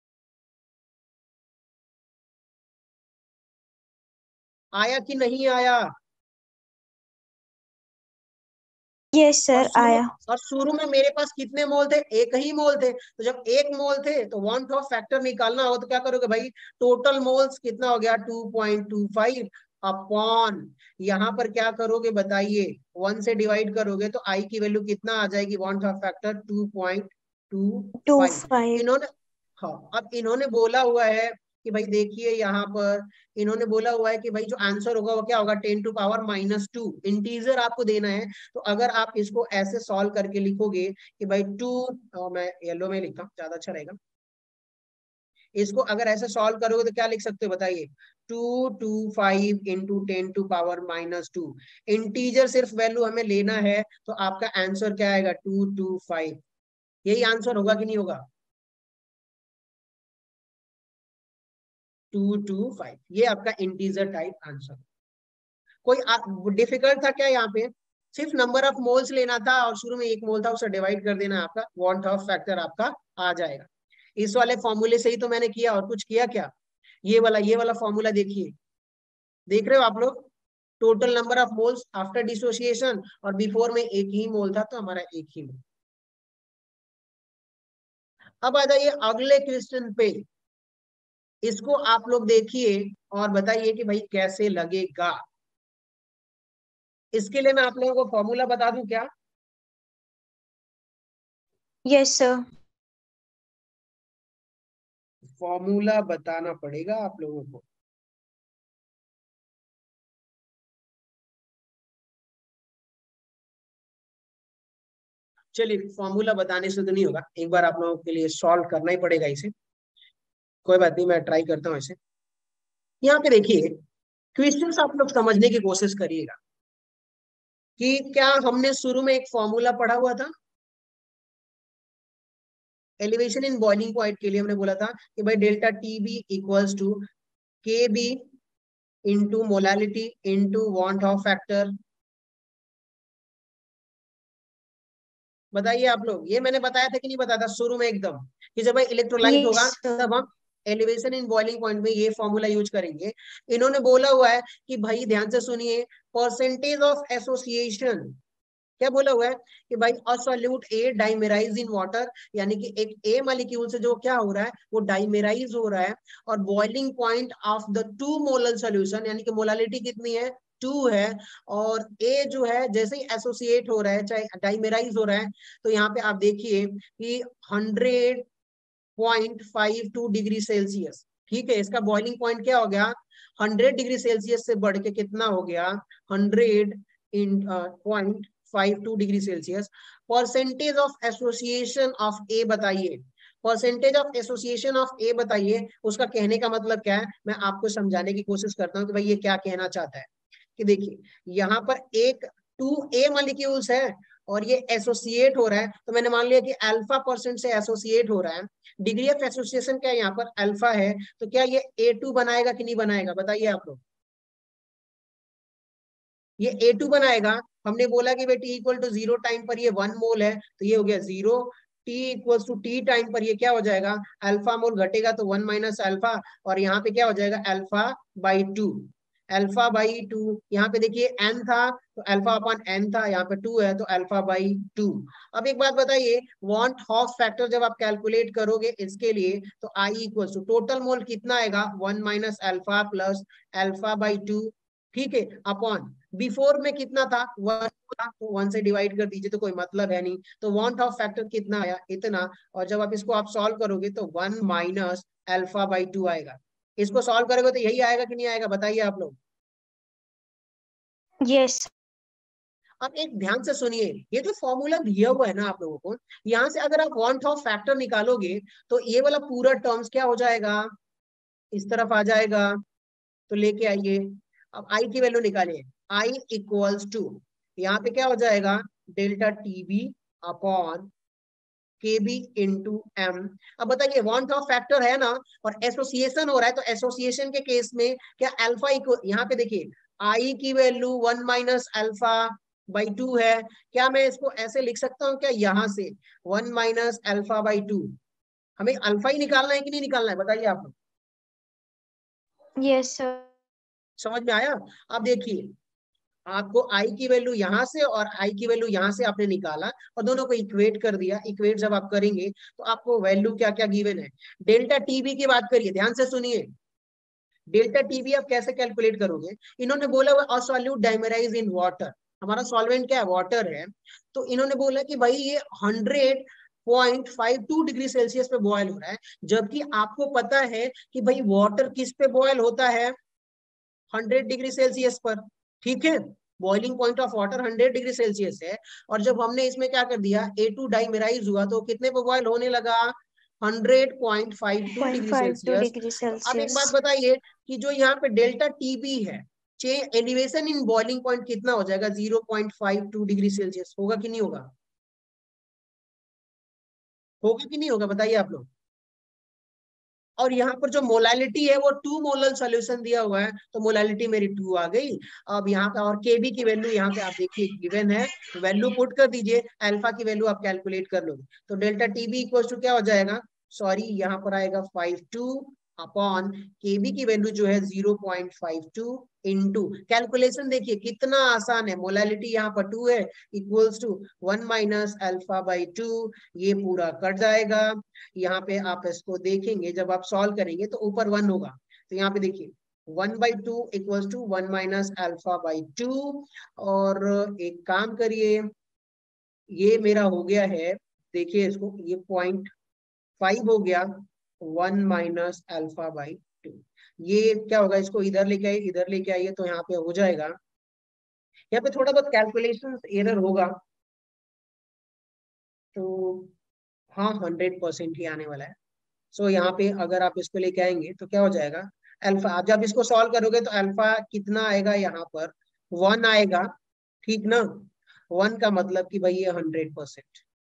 आया कि नहीं आया? यस और सर शुरू आया। और शुरू में मेरे पास कितने मोल थे, एक ही मोल थे। तो जब एक मोल थे तो वन ऑफ फैक्टर निकालना हो तो क्या करोगे भाई, टोटल मोल्स कितना हो गया two point two five upon, यहाँ पर क्या करोगे बताइए, वन से डिवाइड करोगे तो आई की वैल्यू कितना आ जाएगी, van't Hoff factor two point two two five. Five. इन्होंने हाँ अब इन्होंने बोला हुआ है कि भाई देखिए यहाँ पर इन्होंने बोला हुआ है कि भाई जो आंसर होगा वो क्या होगा, ten to power minus two, integer आपको देना है। तो अगर आप इसको ऐसे सॉल्व करके लिखोगे कि भाई टू, मैं येलो में लिखता हूँ ज्यादा अच्छा रहेगा, इसको अगर ऐसे सॉल्व करोगे तो क्या लिख सकते हो बताइए, two two five into ten to power minus two, integer सिर्फ वैल्यू हमें लेना है तो आपका आंसर क्या आएगा, टू टू फाइव। यही आंसर होगा कि नहीं होगा, टू टू फाइव, ये आपका इंटीजर टाइप आंसर। कोई डिफिकल्ट था क्या यहाँ पे? सिर्फ नंबर ऑफ मोल्स लेना था और शुरू में एक मोल था उसे डिवाइड कर देना, आपका वांट ऑफ फैक्टर आपका आ जाएगा। इस वाले फॉर्मूले से ही तो मैंने किया, और कुछ किया क्या? ये वाला ये वाला फॉर्मूला देखिए, देख रहे हो आप लोग, total number of moles after dissociation, और बिफोर में एक ही मोल था तो हमारा एक ही मोल। अब आ जाइए अगले क्वेश्चन पे, इसको आप लोग देखिए और बताइए कि भाई कैसे लगेगा। इसके लिए मैं आप लोगों को फॉर्मूला बता दूं क्या? Yes sir. फॉर्मूला बताना पड़ेगा आप लोगों को। चलिए फॉर्मूला बताने से तो नहीं होगा, एक बार आप लोगों के लिए सॉल्व करना ही पड़ेगा इसे, कोई बात नहीं मैं ट्राई करता हूँ इसे। यहाँ पे देखिए क्वेश्चंस आप लोग समझने की कोशिश करिएगा कि क्या हमने शुरू में एक फॉर्मूला पढ़ा हुआ था एलिवेशन इन बॉइलिंग पॉइंट के लिए, हमने बोला था कि भाई delta T B equals to K B into molality into van't of factor. बताइए आप लोग, ये मैंने बताया था कि नहीं बताया था शुरू में एकदम, कि जब भाई इलेक्ट्रोलाइट होगा यस सर। तब हम एलिवेशन इन बॉइलिंग पॉइंट में ये फॉर्मूला यूज करेंगे। इन्होंने बोला हुआ है कि भाई ध्यान से सुनिए, परसेंटेज ऑफ एसोसिएशन, क्या बोला हुआ है कि भाई अ सॉल्यूट ए डाइमेराइज इन वाटर, यानी कि एक ए मॉलिक्यूल से जो क्या हो रहा है वो डाइमेराइज हो रहा है, और boiling point of the two molar solution, यानी कि मोलालिटी कितनी है, टू है, और ए जो है जैसे ही एसोसिएट हो रहा है चाहे डाइमेराइज हो रहा है, तो यहाँ पे आप देखिए कि hundred point five two degree Celsius, ठीक है, इसका बॉइलिंग पॉइंट क्या हो गया, हंड्रेड डिग्री सेल्सियस से बढ़ के कितना हो गया, hundred in point five two degree Celsius. Percentage of association of A बताइए, percentage of association of A बताइए, उसका कहने का मतलब क्या है, मैं आपको समझाने की कोशिश करता हूँ कि भाई ये क्या कहना चाहता है। कि देखिए यहाँ पर एक टू ए मॉलिक्यूल्स है और ये एसोसिएट हो रहा है, तो मैंने मान लिया कि अल्फा परसेंट से एसोसिएट हो रहा है, डिग्री ऑफ एसोसिएशन क्या है यहाँ पर अल्फा है, तो क्या ये ए टू बनाएगा कि नहीं बनाएगा बताइए आप लोग, ये ए टू बनाएगा। हमने बोला कि भाई T equal to zero time पर ये वन मोल है तो ये हो गया जीरो, T equal to T time पर ये क्या हो जाएगा, अल्फा मोल घटेगा तो वन माइनस अल्फा, और यहाँ पे क्या हो जाएगा alpha by two, alpha by two, यहाँ पे देखिए एन था तो अल्फा अपॉन एन था, यहाँ पे टू है तो अल्फा बाई टू। अब एक बात बताइए, वांट हॉफ फैक्टर जब आप कैलकुलेट करोगे इसके लिए तो i equal to total mole कितना आएगा, one minus alpha plus alpha by two, ठीक है, अपॉन बिफोर में कितना था, वन था तो वन से डिवाइड कर दीजिए तो कोई मतलब है नहीं, तो वांट ऑफ फैक्टर कितना आया, इतना, और जब आप इसको आप सॉल्व करोगे तो one minus alpha by two आएगा। इसको सॉल्व करोगे तो यही आएगा कि नहीं आएगा बताइए आप लोग। यस। अब एक ध्यान से सुनिए, ये जो फॉर्मूला दिया हुआ है ना आप लोगों को, यहाँ से अगर आप वन ऑफ फैक्टर निकालोगे तो ये वाला पूरा टर्म्स क्या हो जाएगा, इस तरफ आ जाएगा। तो लेके आइए, अब आई की वैल्यू निकालिए, आई इक्वल्स टू, यहाँ पे क्या हो जाएगा, delta TB upon K B into M. अब बताइए वन ऑफ फैक्टर है ना, और एसोसिएशन हो रहा है, तो एसोसिएशन के केस में क्या अल्फा इक्वल, यहाँ पे देखिए आई की value one minus alpha by two है, क्या मैं इसको ऐसे लिख सकता हूँ क्या, यहाँ से one minus alpha by two, हमें अल्फा ही निकालना है कि नहीं निकालना है, बताइए आप लोग। Yes sir. समझ में आया। अब देखिए आपको आई की वैल्यू यहाँ से और आई की वैल्यू यहाँ से आपने निकाला और दोनों को इक्वेट कर दिया। इक्वेट जब आप करेंगे तो आपको वैल्यू क्या क्या गिवन है। डेल्टा टीबी की बात करिए, ध्यान से सुनिए, डेल्टा टीबी आप कैसे कैलकुलेट करोगे, इन्होंने बोला हुआ सॉल्यूट डाइमराइज इन वाटर, हमारा सॉल्वेंट क्या है, वाटर है, तो इन्होंने बोला कि भाई ये hundred point five two degree Celsius पे बॉयल हो रहा है, जबकि आपको पता है कि भाई वाटर किस पे बॉयल होता है, हंड्रेड डिग्री सेल्सियस पर, ठीक है, boiling point of water hundred degree Celsius है। और जब हमने इसमें क्या कर दिया, ए टू डाइमेराइज हुआ तो कितने पे बॉयल होने लगा, hundred point five two degree Celsius. Degree अब एक सेल्सियस। बात बताइए कि जो यहाँ पे डेल्टा टीबी है, एलिवेशन इन बॉइलिंग पॉइंट कितना हो जाएगा, zero point five two degree Celsius, होगा कि नहीं होगा, होगा कि नहीं होगा, बताइए आप लोग। और यहाँ पर जो मोलालिटी है वो टू मोलल सॉल्यूशन दिया हुआ है, तो मोलालिटी मेरी टू आ गई। अब यहाँ का और केबी की वैल्यू यहाँ पे आप देखिए गिवन है, वैल्यू पुट कर दीजिए, अल्फा की वैल्यू आप कैलकुलेट कर लोगे, तो डेल्टा टीबी इक्वल टू क्या हो जाएगा, सॉरी यहाँ पर आएगा फाइव टू अपॉन केबी की वैल्यू जो है zero point five two into, calculation देखिए कितना आसान है, मोलालिटी यहाँ पर टू है, equals to one minus alpha by two, ये पूरा कट जाएगा। यहाँ पे आप इसको देखेंगे जब आप सॉल्व करेंगे तो ऊपर वन होगा, तो यहाँ पे देखिए one by two equals to one minus alpha by two. और एक काम करिए, ये मेरा हो गया है, देखिए इसको, ये पॉइंट फाइव हो गया, one minus alpha by two, ये क्या होगा, इसको इधर लेके आइए, इधर लेके आइए, तो यहाँ पे हो जाएगा, यहाँ पे थोड़ा बहुत कैलकुलेशन एरर होगा, तो हाँ हंड्रेड परसेंट ही आने वाला है। सो so, यहाँ पे अगर आप इसको लेके आएंगे तो क्या हो जाएगा, अल्फा, आप जब इसको सॉल्व करोगे तो अल्फा कितना आएगा, यहाँ पर वन आएगा, ठीक ना, वन का मतलब कि भाई ये हंड्रेड परसेंट।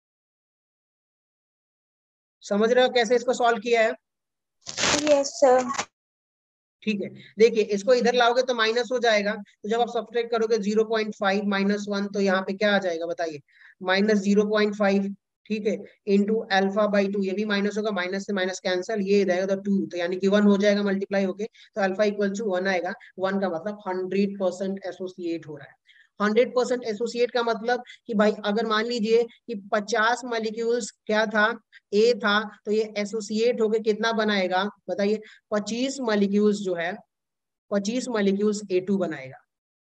समझ रहे हो कैसे इसको सॉल्व किया है, यस सर। ठीक है। देखिए इसको इधर लाओगे तो माइनस हो जाएगा, तो जब आप सब्ट्रैक्ट करोगे zero point five minus one, तो यहाँ पे क्या आ जाएगा बताइए, माइनस जीरो पॉइंट फाइव, ठीक है, इंटू अल्फा बाई टू, ये भी माइनस होगा, माइनस से माइनस कैंसल, ये रहेगा तो टू, तो यानी कि वन हो जाएगा मल्टीप्लाई होके, तो अल्फा इक्वल टू वन आएगा। वन का मतलब हंड्रेड परसेंट एसोसिएट हो रहा है। हंड्रेड परसेंट एसोसिएट का मतलब कि भाई अगर मान लीजिए कि पचास मॉलिक्यूल्स क्या था, ए था, तो ये एसोसिएट होके कितना बनाएगा बताइए, पच्चीस मॉलिक्यूल्स जो है, पच्चीस मॉलिक्यूल्स ए टू बनाएगा।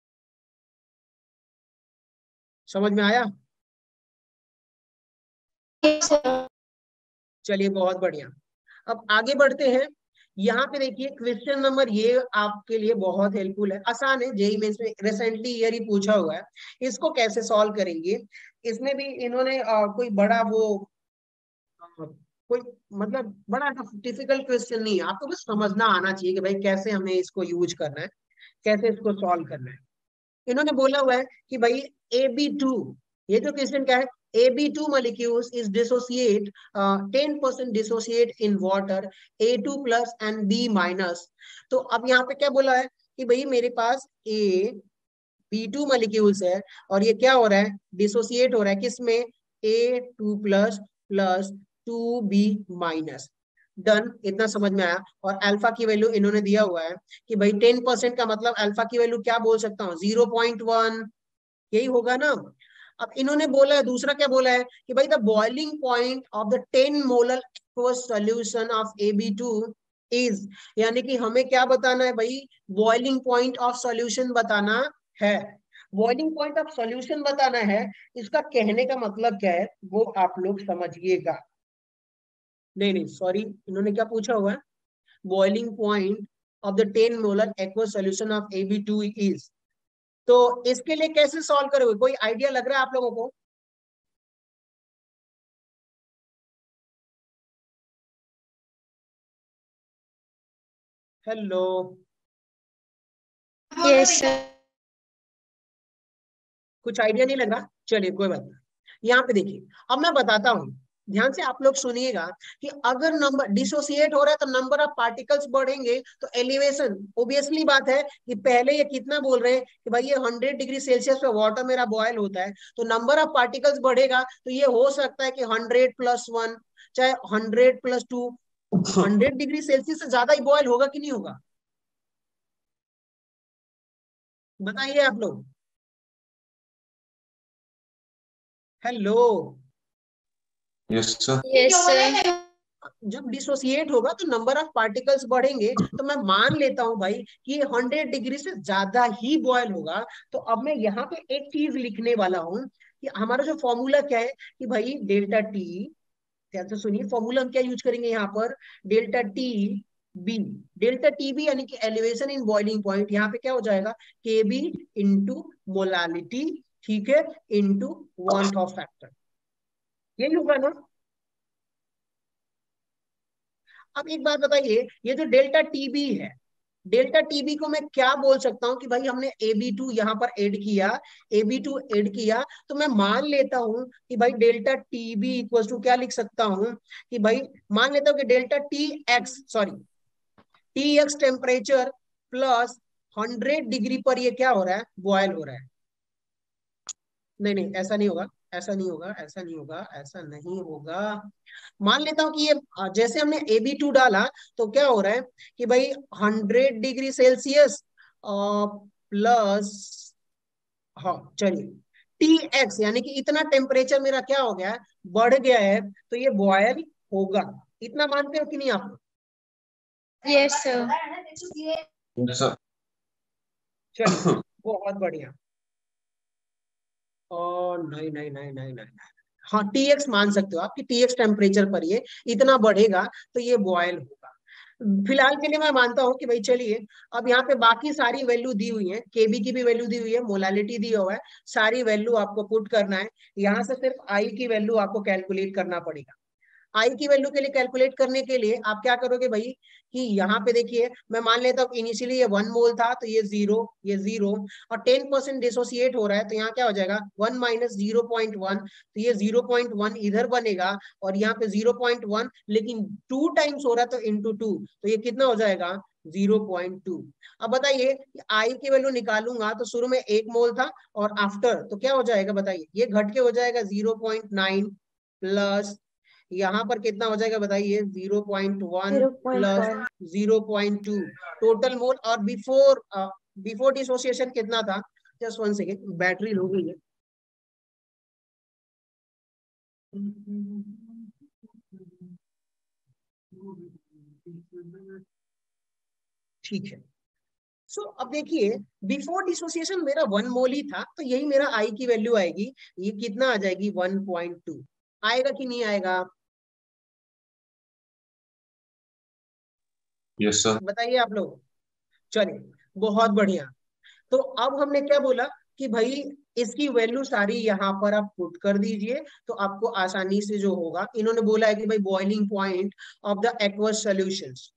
समझ में आया, यस सर। चलिए बहुत बढ़िया। अब आगे बढ़ते हैं, यहाँ पे देखिए क्वेश्चन नंबर, ये आपके लिए बहुत हेल्पफुल है, आसान है, जेई मेंस में रिसेंटली ईयर ही पूछा हुआ है। इसको कैसे सॉल्व करेंगे, इसमें भी इन्होंने आ, कोई बड़ा वो आ, कोई मतलब बड़ा डिफिकल्ट क्वेश्चन नहीं है, आपको बस समझना आना चाहिए कि भाई कैसे हमें इसको यूज करना है, कैसे इसको सॉल्व करना है। इन्होंने बोला हुआ है कि भाई ए बी टू, ये जो क्वेश्चन क्या है, A B two molecules is dissociate uh, ten percent dissociate in water, A two plus and B minus। तो अब यहाँ पे क्या बोला है कि भाई मेरे पास A B two molecules है और ये क्या हो रहा है, डिसोसिएट हो रहा है किसमें, A two plus plus two B minus। Done, इतना समझ में आया। और अल्फा की वैल्यू इन्होंने दिया हुआ है कि भाई टेन परसेंट का मतलब अल्फा की वैल्यू क्या बोल सकता हूँ, जीरो पॉइंट वन, यही होगा ना। अब इन्होंने बोला है, दूसरा क्या बोला है कि भाई the boiling point of the ten molar aqueous solution of A B two is, यानी कि हमें क्या बताना है भाई, बॉइलिंग पॉइंट ऑफ सॉल्यूशन बताना है, बॉइलिंग पॉइंट ऑफ सॉल्यूशन बताना है। इसका कहने का मतलब क्या है वो आप लोग समझिएगा। नहीं नहीं सॉरी, इन्होंने क्या पूछा हुआ है, boiling point of the ten molar aqueous solution of A B two is, तो इसके लिए कैसे सॉल्व करोगे, कोई आइडिया लग रहा है आप लोगों को? Hello, yes sir. कुछ आइडिया नहीं लग रहा? चलिए कोई बात नहीं, यहाँ पे देखिए अब मैं बताता हूँ, ध्यान से आप लोग सुनिएगा कि अगर नंबर डिसोसिएट हो रहा है तो नंबर ऑफ पार्टिकल्स बढ़ेंगे तो एलिवेशन, ओबियसली बात है कि पहले ये कितना बोल रहे हैं कि भाई ये हंड्रेड डिग्री सेल्सियस पे वाटर मेरा बॉयल होता है, तो नंबर ऑफ पार्टिकल्स बढ़ेगा, तो ये हो सकता है कि हंड्रेड प्लस वन, चाहे hundred plus two, hundred degree Celsius से ज्यादा ही बॉयल होगा कि नहीं होगा, बताइए आप लोग। Hello, yes sir. Yes sir. जब डिसोसिएट होगा तो नंबर ऑफ पार्टिकल्स बढ़ेंगे, तो मैं मान लेता हूं भाई कि हंड्रेड डिग्री से ज्यादा ही बॉयल होगा। तो अब मैं यहाँ पे एक चीज लिखने वाला हूं कि हमारा जो फॉर्मूला क्या है कि भाई डेल्टा टी, ध्यान से सुनिए फॉर्मूला हम क्या यूज करेंगे यहाँ पर, delta T B, delta T B यानी कि एलिवेशन इन बॉइलिंग पॉइंट, यहाँ पे क्या हो जाएगा के बी इंटू मोलालिटी, ठीक है, इंटू वार्मथ ऑफ फैक्टर, यही होगा ना। अब एक बात बताइए, ये जो डेल्टा टीबी है, डेल्टा टीबी को मैं क्या बोल सकता हूं कि भाई हमने ए बी टू यहाँ पर ऐड किया, ए बी टू ऐड किया, तो मैं मान लेता हूं कि भाई डेल्टा टीबी इक्वल टू क्या लिख सकता हूं कि भाई मान लेता हूं कि delta T X, sorry T X temperature plus hundred degree पर ये क्या हो रहा है, बॉयल हो रहा है। नहीं नहीं ऐसा नहीं होगा, ऐसा नहीं होगा, ऐसा नहीं होगा, ऐसा नहीं होगा। मान लेता हूं कि ये अ, जैसे हमने ए बी टू डाला तो क्या हो रहा है कि भाई हंड्रेड डिग्री सेल्सियस प्लस, हाँ चलिए, टी एक्स यानी कि इतना टेम्परेचर मेरा क्या हो गया है, बढ़ गया है, तो ये बॉयल होगा। इतना मानते हो कि नहीं आप? Yes sir. Yes sir. चलिए बहुत बढ़िया। और नहीं नहीं नहीं नहीं नहीं, हाँ टी एक्स मान सकते हो आप कि टी एक्स टेम्परेचर पर ये इतना बढ़ेगा तो ये बॉयल होगा। फिलहाल के लिए मैं मानता हूं कि भाई चलिए, अब यहाँ पे बाकी सारी वैल्यू दी हुई है, केबी की भी वैल्यू दी हुई है, मोलालिटी दी हुआ है, सारी वैल्यू आपको पुट करना है, यहाँ से सिर्फ आई की वैल्यू आपको कैलकुलेट करना पड़ेगा। आई की वैल्यू के लिए कैलकुलेट करने के लिए आप क्या करोगे भाई कि यहाँ पे देखिए मैं मान लेता हूँ इनिशियली ये वन मोल था तो ये जीरो, ये जीरो, और टेन परसेंट डिसोसिएट हो रहा है तो यहाँ क्या हो जाएगा one minus zero point one, तो ये जीरो पॉइंट वन इधर बनेगा और यहाँ पे जीरो पॉइंट वन, लेकिन टू टाइम्स हो रहा है तो इंटू टू, तो ये कितना हो जाएगा जीरो पॉइंट टू। अब बताइए आई की वैल्यू निकालूंगा तो शुरू में एक मोल था और आफ्टर तो क्या हो जाएगा बताइए, ये घट के हो जाएगा जीरो पॉइंट नाइन प्लस यहाँ पर कितना हो जाएगा बताइए zero point one zero point plus one. Zero point two total mole, और बिफोर बिफोर डिसोसिएशन कितना था, just one second battery low गई है। ठीक है, सो so, अब देखिए बिफोर डिसोसिएशन मेरा वन मोल ही था तो यही मेरा आई की वैल्यू आएगी, ये कितना आ जाएगी वन पॉइंट टू, आएगा कि नहीं आएगा यस सर। बताइए आप लोग। चलिए बहुत बढ़िया। तो अब हमने क्या बोला कि भाई इसकी वैल्यू सारी यहाँ पर आप पुट कर दीजिए तो आपको आसानी से जो होगा, इन्होंने बोला है कि भाई boiling point of the aqueous solutions,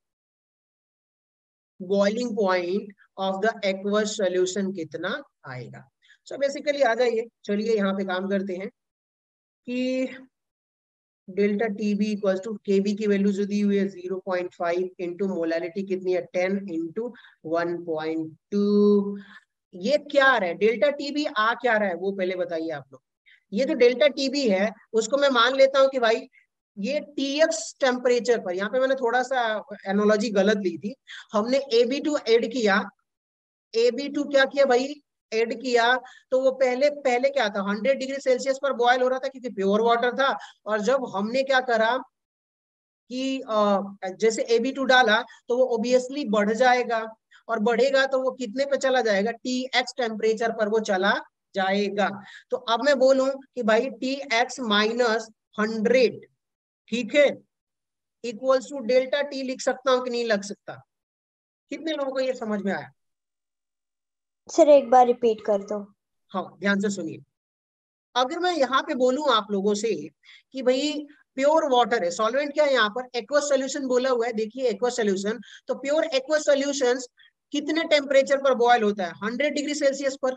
boiling point of the aqueous solution कितना आएगा। सो so बेसिकली आ जाइए, चलिए यहाँ पे काम करते हैं कि delta T B equal to K B की वैल्यू जो दी हुई है zero point five into molality कितनी है ten into one point two, ये क्या आ रहा है डेल्टा टीबी आ क्या रहा है वो पहले बताइए आप लोग। ये जो डेल्टा टीबी है उसको मैं मान लेता हूं कि भाई ये टीएक्स टेम्परेचर पर, यहाँ पे मैंने थोड़ा सा एनोलॉजी गलत ली थी, हमने ए बी टू ऐड किया, ए बी टू क्या किया भाई ऐड किया, तो वो पहले पहले क्या था हंड्रेड डिग्री सेल्सियस पर बॉयल हो रहा था क्योंकि प्योर वाटर था, और जब हमने क्या करा कि आ, जैसे ए बी टू डाला तो वो ओबियसली बढ़ जाएगा, और बढ़ेगा तो वो कितने पे चला जाएगा टी एक्स टेम्परेचर पर वो चला जाएगा। तो अब मैं बोलूं कि भाई टी एक्स माइनस हंड्रेड, ठीक है, इक्वल्स टू डेल्टा टी लिख सकता हूं कि नहीं लग सकता, कितने लोगों को ये समझ में आया? सर एक बार रिपीट कर दो। हाँ ध्यान से सुनिए, अगर मैं यहाँ पे बोलूं आप लोगों से कि भाई प्योर वाटर है, सॉल्वेंट क्या है यहाँ पर, एक्वस सोल्यूशन बोला हुआ है, देखिए एक्वस सोल्यूशन, तो प्योर एक्वस सोल्यूशंस कितने टेम्परेचर पर बॉयल होता है, हंड्रेड डिग्री सेल्सियस पर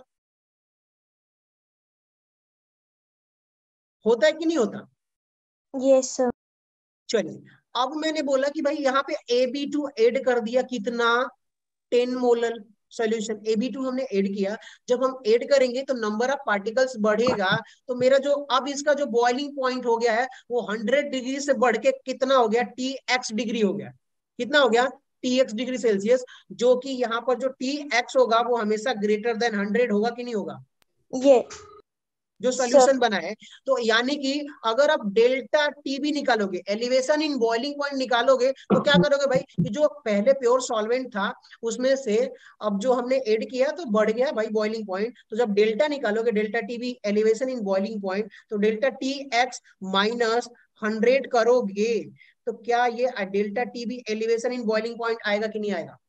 होता है कि नहीं होता? Yes sir. चलिए अब मैंने बोला कि भाई यहाँ पे ए बी टू एड कर दिया, कितना, ten molar solution, A B two हमने ऐड किया, जब हम ऐड करेंगे तो नंबर ऑफ पार्टिकल्स बढ़ेगा, तो मेरा जो अब इसका जो बॉइलिंग पॉइंट हो गया है वो हंड्रेड डिग्री से बढ़ के कितना हो गया, टी एक्स डिग्री हो गया, कितना हो गया, टी एक्स डिग्री सेल्सियस, जो कि यहाँ पर जो टी एक्स होगा वो हमेशा ग्रेटर देन हंड्रेड होगा कि नहीं होगा, ये जो सॉल्यूशन बना है। तो यानी कि अगर आप डेल्टा टी भी निकालोगे, एलिवेशन इन बॉइलिंग पॉइंट निकालोगे, तो क्या करोगे भाई कि जो पहले प्योर सॉल्वेंट था उसमें से अब जो हमने ऐड किया तो बढ़ गया भाई बॉइलिंग पॉइंट, तो जब डेल्टा निकालोगे, delta T B elevation in boiling point, तो delta T X minus hundred करोगे तो क्या ये delta T B elevation in boiling point आएगा कि नहीं आएगा?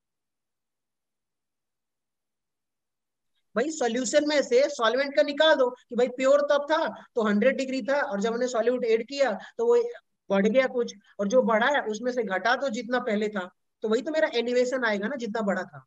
भाई सॉल्यूशन में से सॉल्वेंट का निकाल दो कि भाई प्योर तब था तो हंड्रेड डिग्री था, और जब हमने सॉल्यूट ऐड किया तो वो बढ़ गया कुछ, और जो बढ़ा है उसमें से घटा तो जितना पहले था, तो वही तो मेरा एलिवेशन आएगा ना, जितना बड़ा था।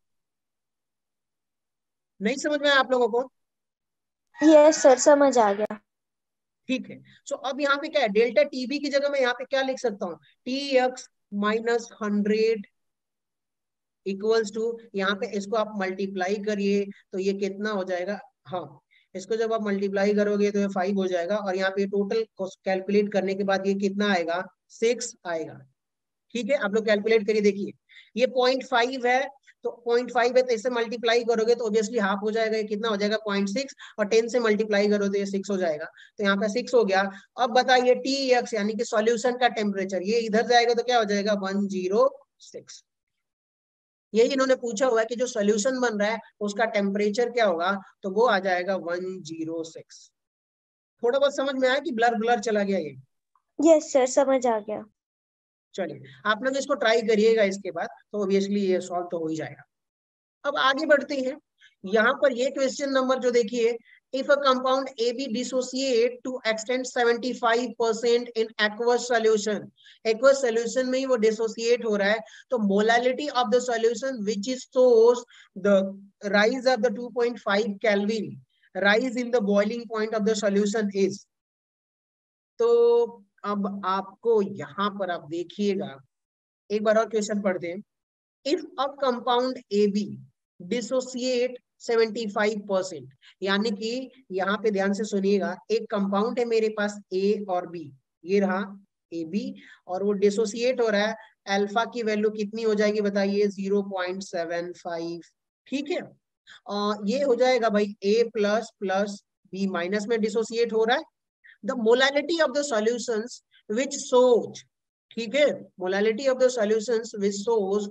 नहीं समझ में आया आप लोगों को? यस सर, समझ आ गया। ठीक है, सो अब यहाँ पे क्या है, डेल्टा टीबी की जगह मैं यहाँ पे क्या लिख सकता हूँ, T X minus hundred equals to, यहाँ पे इसको आप मल्टीप्लाई करिए तो ये कितना हो जाएगा, हाँ इसको जब आप मल्टीप्लाई करोगे तो ये फाइव हो जाएगा, और यहाँ पे टोटल कैलकुलेट करने के बाद ये कितना आएगा, सिक्स आएगा। ठीक है, आप लोग कैलकुलेट करिए, देखिए ये पॉइंट फाइव है, तो पॉइंट फाइव है तो इससे मल्टीप्लाई करोगे तो ऑब्वियसली हाफ हो जाएगा, ये कितना हो जाएगा, पॉइंट सिक्स, और टेन से मल्टीप्लाई करो तो ये सिक्स हो जाएगा, तो यहाँ पे सिक्स हो गया। अब बताइए टी एक्स यानी कि सॉल्यूशन का टेम्परेचर, ये इधर जाएगा तो क्या हो जाएगा, वन जीरो सिक्स। यही इन्होंने पूछा हुआ है कि जो सॉल्यूशन बन रहा है उसका टेम्परेचर क्या होगा, तो वो आ जाएगा वन जीरो सिक्स। थोड़ा बहुत समझ में आया कि ब्लर ब्लर चला गया ये? यस सर, समझ आ गया। चलिए आप लोग इसको ट्राई करिएगा, इसके बाद तो ऑब्वियसली ये सॉल्व तो हो ही जाएगा। अब आगे बढ़ते हैं, यहाँ पर ये क्वेश्चन नंबर जो देखिए, if a compound A B dissociate to extend seventy five percent in aqueous solution, aqueous solution में ही वो डिसोसिएट हो रहा है, तो molality of the solution which is source the rise of the two point five Kelvin rise in the boiling point of the solution is. तो अब आपको यहाँ पर आप देखिएगा, एक बार और क्वेश्चन पढ़ते हैं, if a compound A B dissociate seventy five percent, यानी कि यहाँ पे ध्यान से सुनिएगा, एक कंपाउंड है मेरे पास ए और बी, ये रहा ए बी, और वो डिसोसिएट हो रहा है, अल्फा की वैल्यू कितनी हो जाएगी बताइए, जीरो पॉइंट सेवन फाइव। ठीक है, और ये हो जाएगा भाई A plus plus B minus में डिसोसिएट हो रहा है, the molality of the solutions which shows, ठीक है, molality of the solutions which shows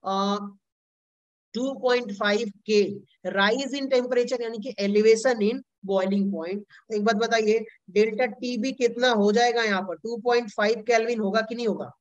two point five K rise in temperature, यानी कि एलिवेशन इन बॉइलिंग पॉइंट। एक बात बताइए, डेल्टा टी भी कितना हो जाएगा यहाँ पर, टू पॉइंट फाइव केल्विन होगा कि नहीं होगा?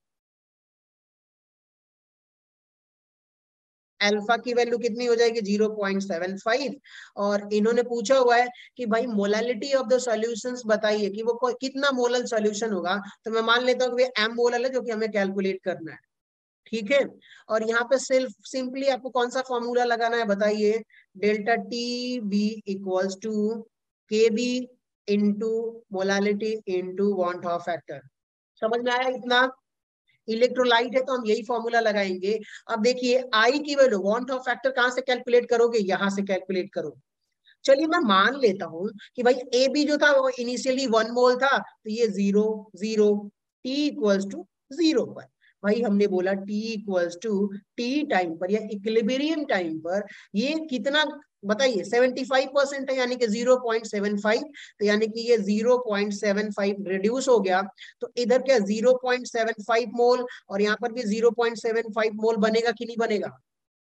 अल्फा की वैल्यू कितनी हो जाएगी, जीरो पॉइंट सेवन फाइव, और इन्होंने पूछा हुआ है कि भाई मोलालिटी ऑफ द सॉल्यूशंस बताइए कि वो कितना मोलल सॉल्यूशन होगा, तो मैं मान लेता हूँ कि एम मोलल है जो कि हमें कैलकुलेट करना है। ठीक है, और यहाँ पे सिर्फ सिंपली आपको कौन सा फॉर्मूला लगाना है बताइए, delta T B equals to K B into molality into van't of factor. समझ में आया इतना? इलेक्ट्रोलाइट है तो हम यही फॉर्मूला लगाएंगे। अब देखिए आई की वैल्यू, वॉन्ट ऑफ फैक्टर कहाँ से कैलकुलेट करोगे, यहाँ से कैलकुलेट करो। चलिए मैं मान लेता हूं कि भाई ए बी जो था वो इनिशियली वन मोल था, तो ये zero zero, T equals to zero पर, भाई हमने बोला T equals to T time पर या इक्विलिब्रियम टाइम पर ये कितना बताइए, सेवेंटी फाइव परसेंट है, यानी कि जीरो पॉइंट सेवन फाइव, तो यानी कि ये zero point seven five reduce हो गया, तो इधर क्या zero point seven five mole और यहाँ पर भी zero point seven five mole बनेगा कि नहीं बनेगा,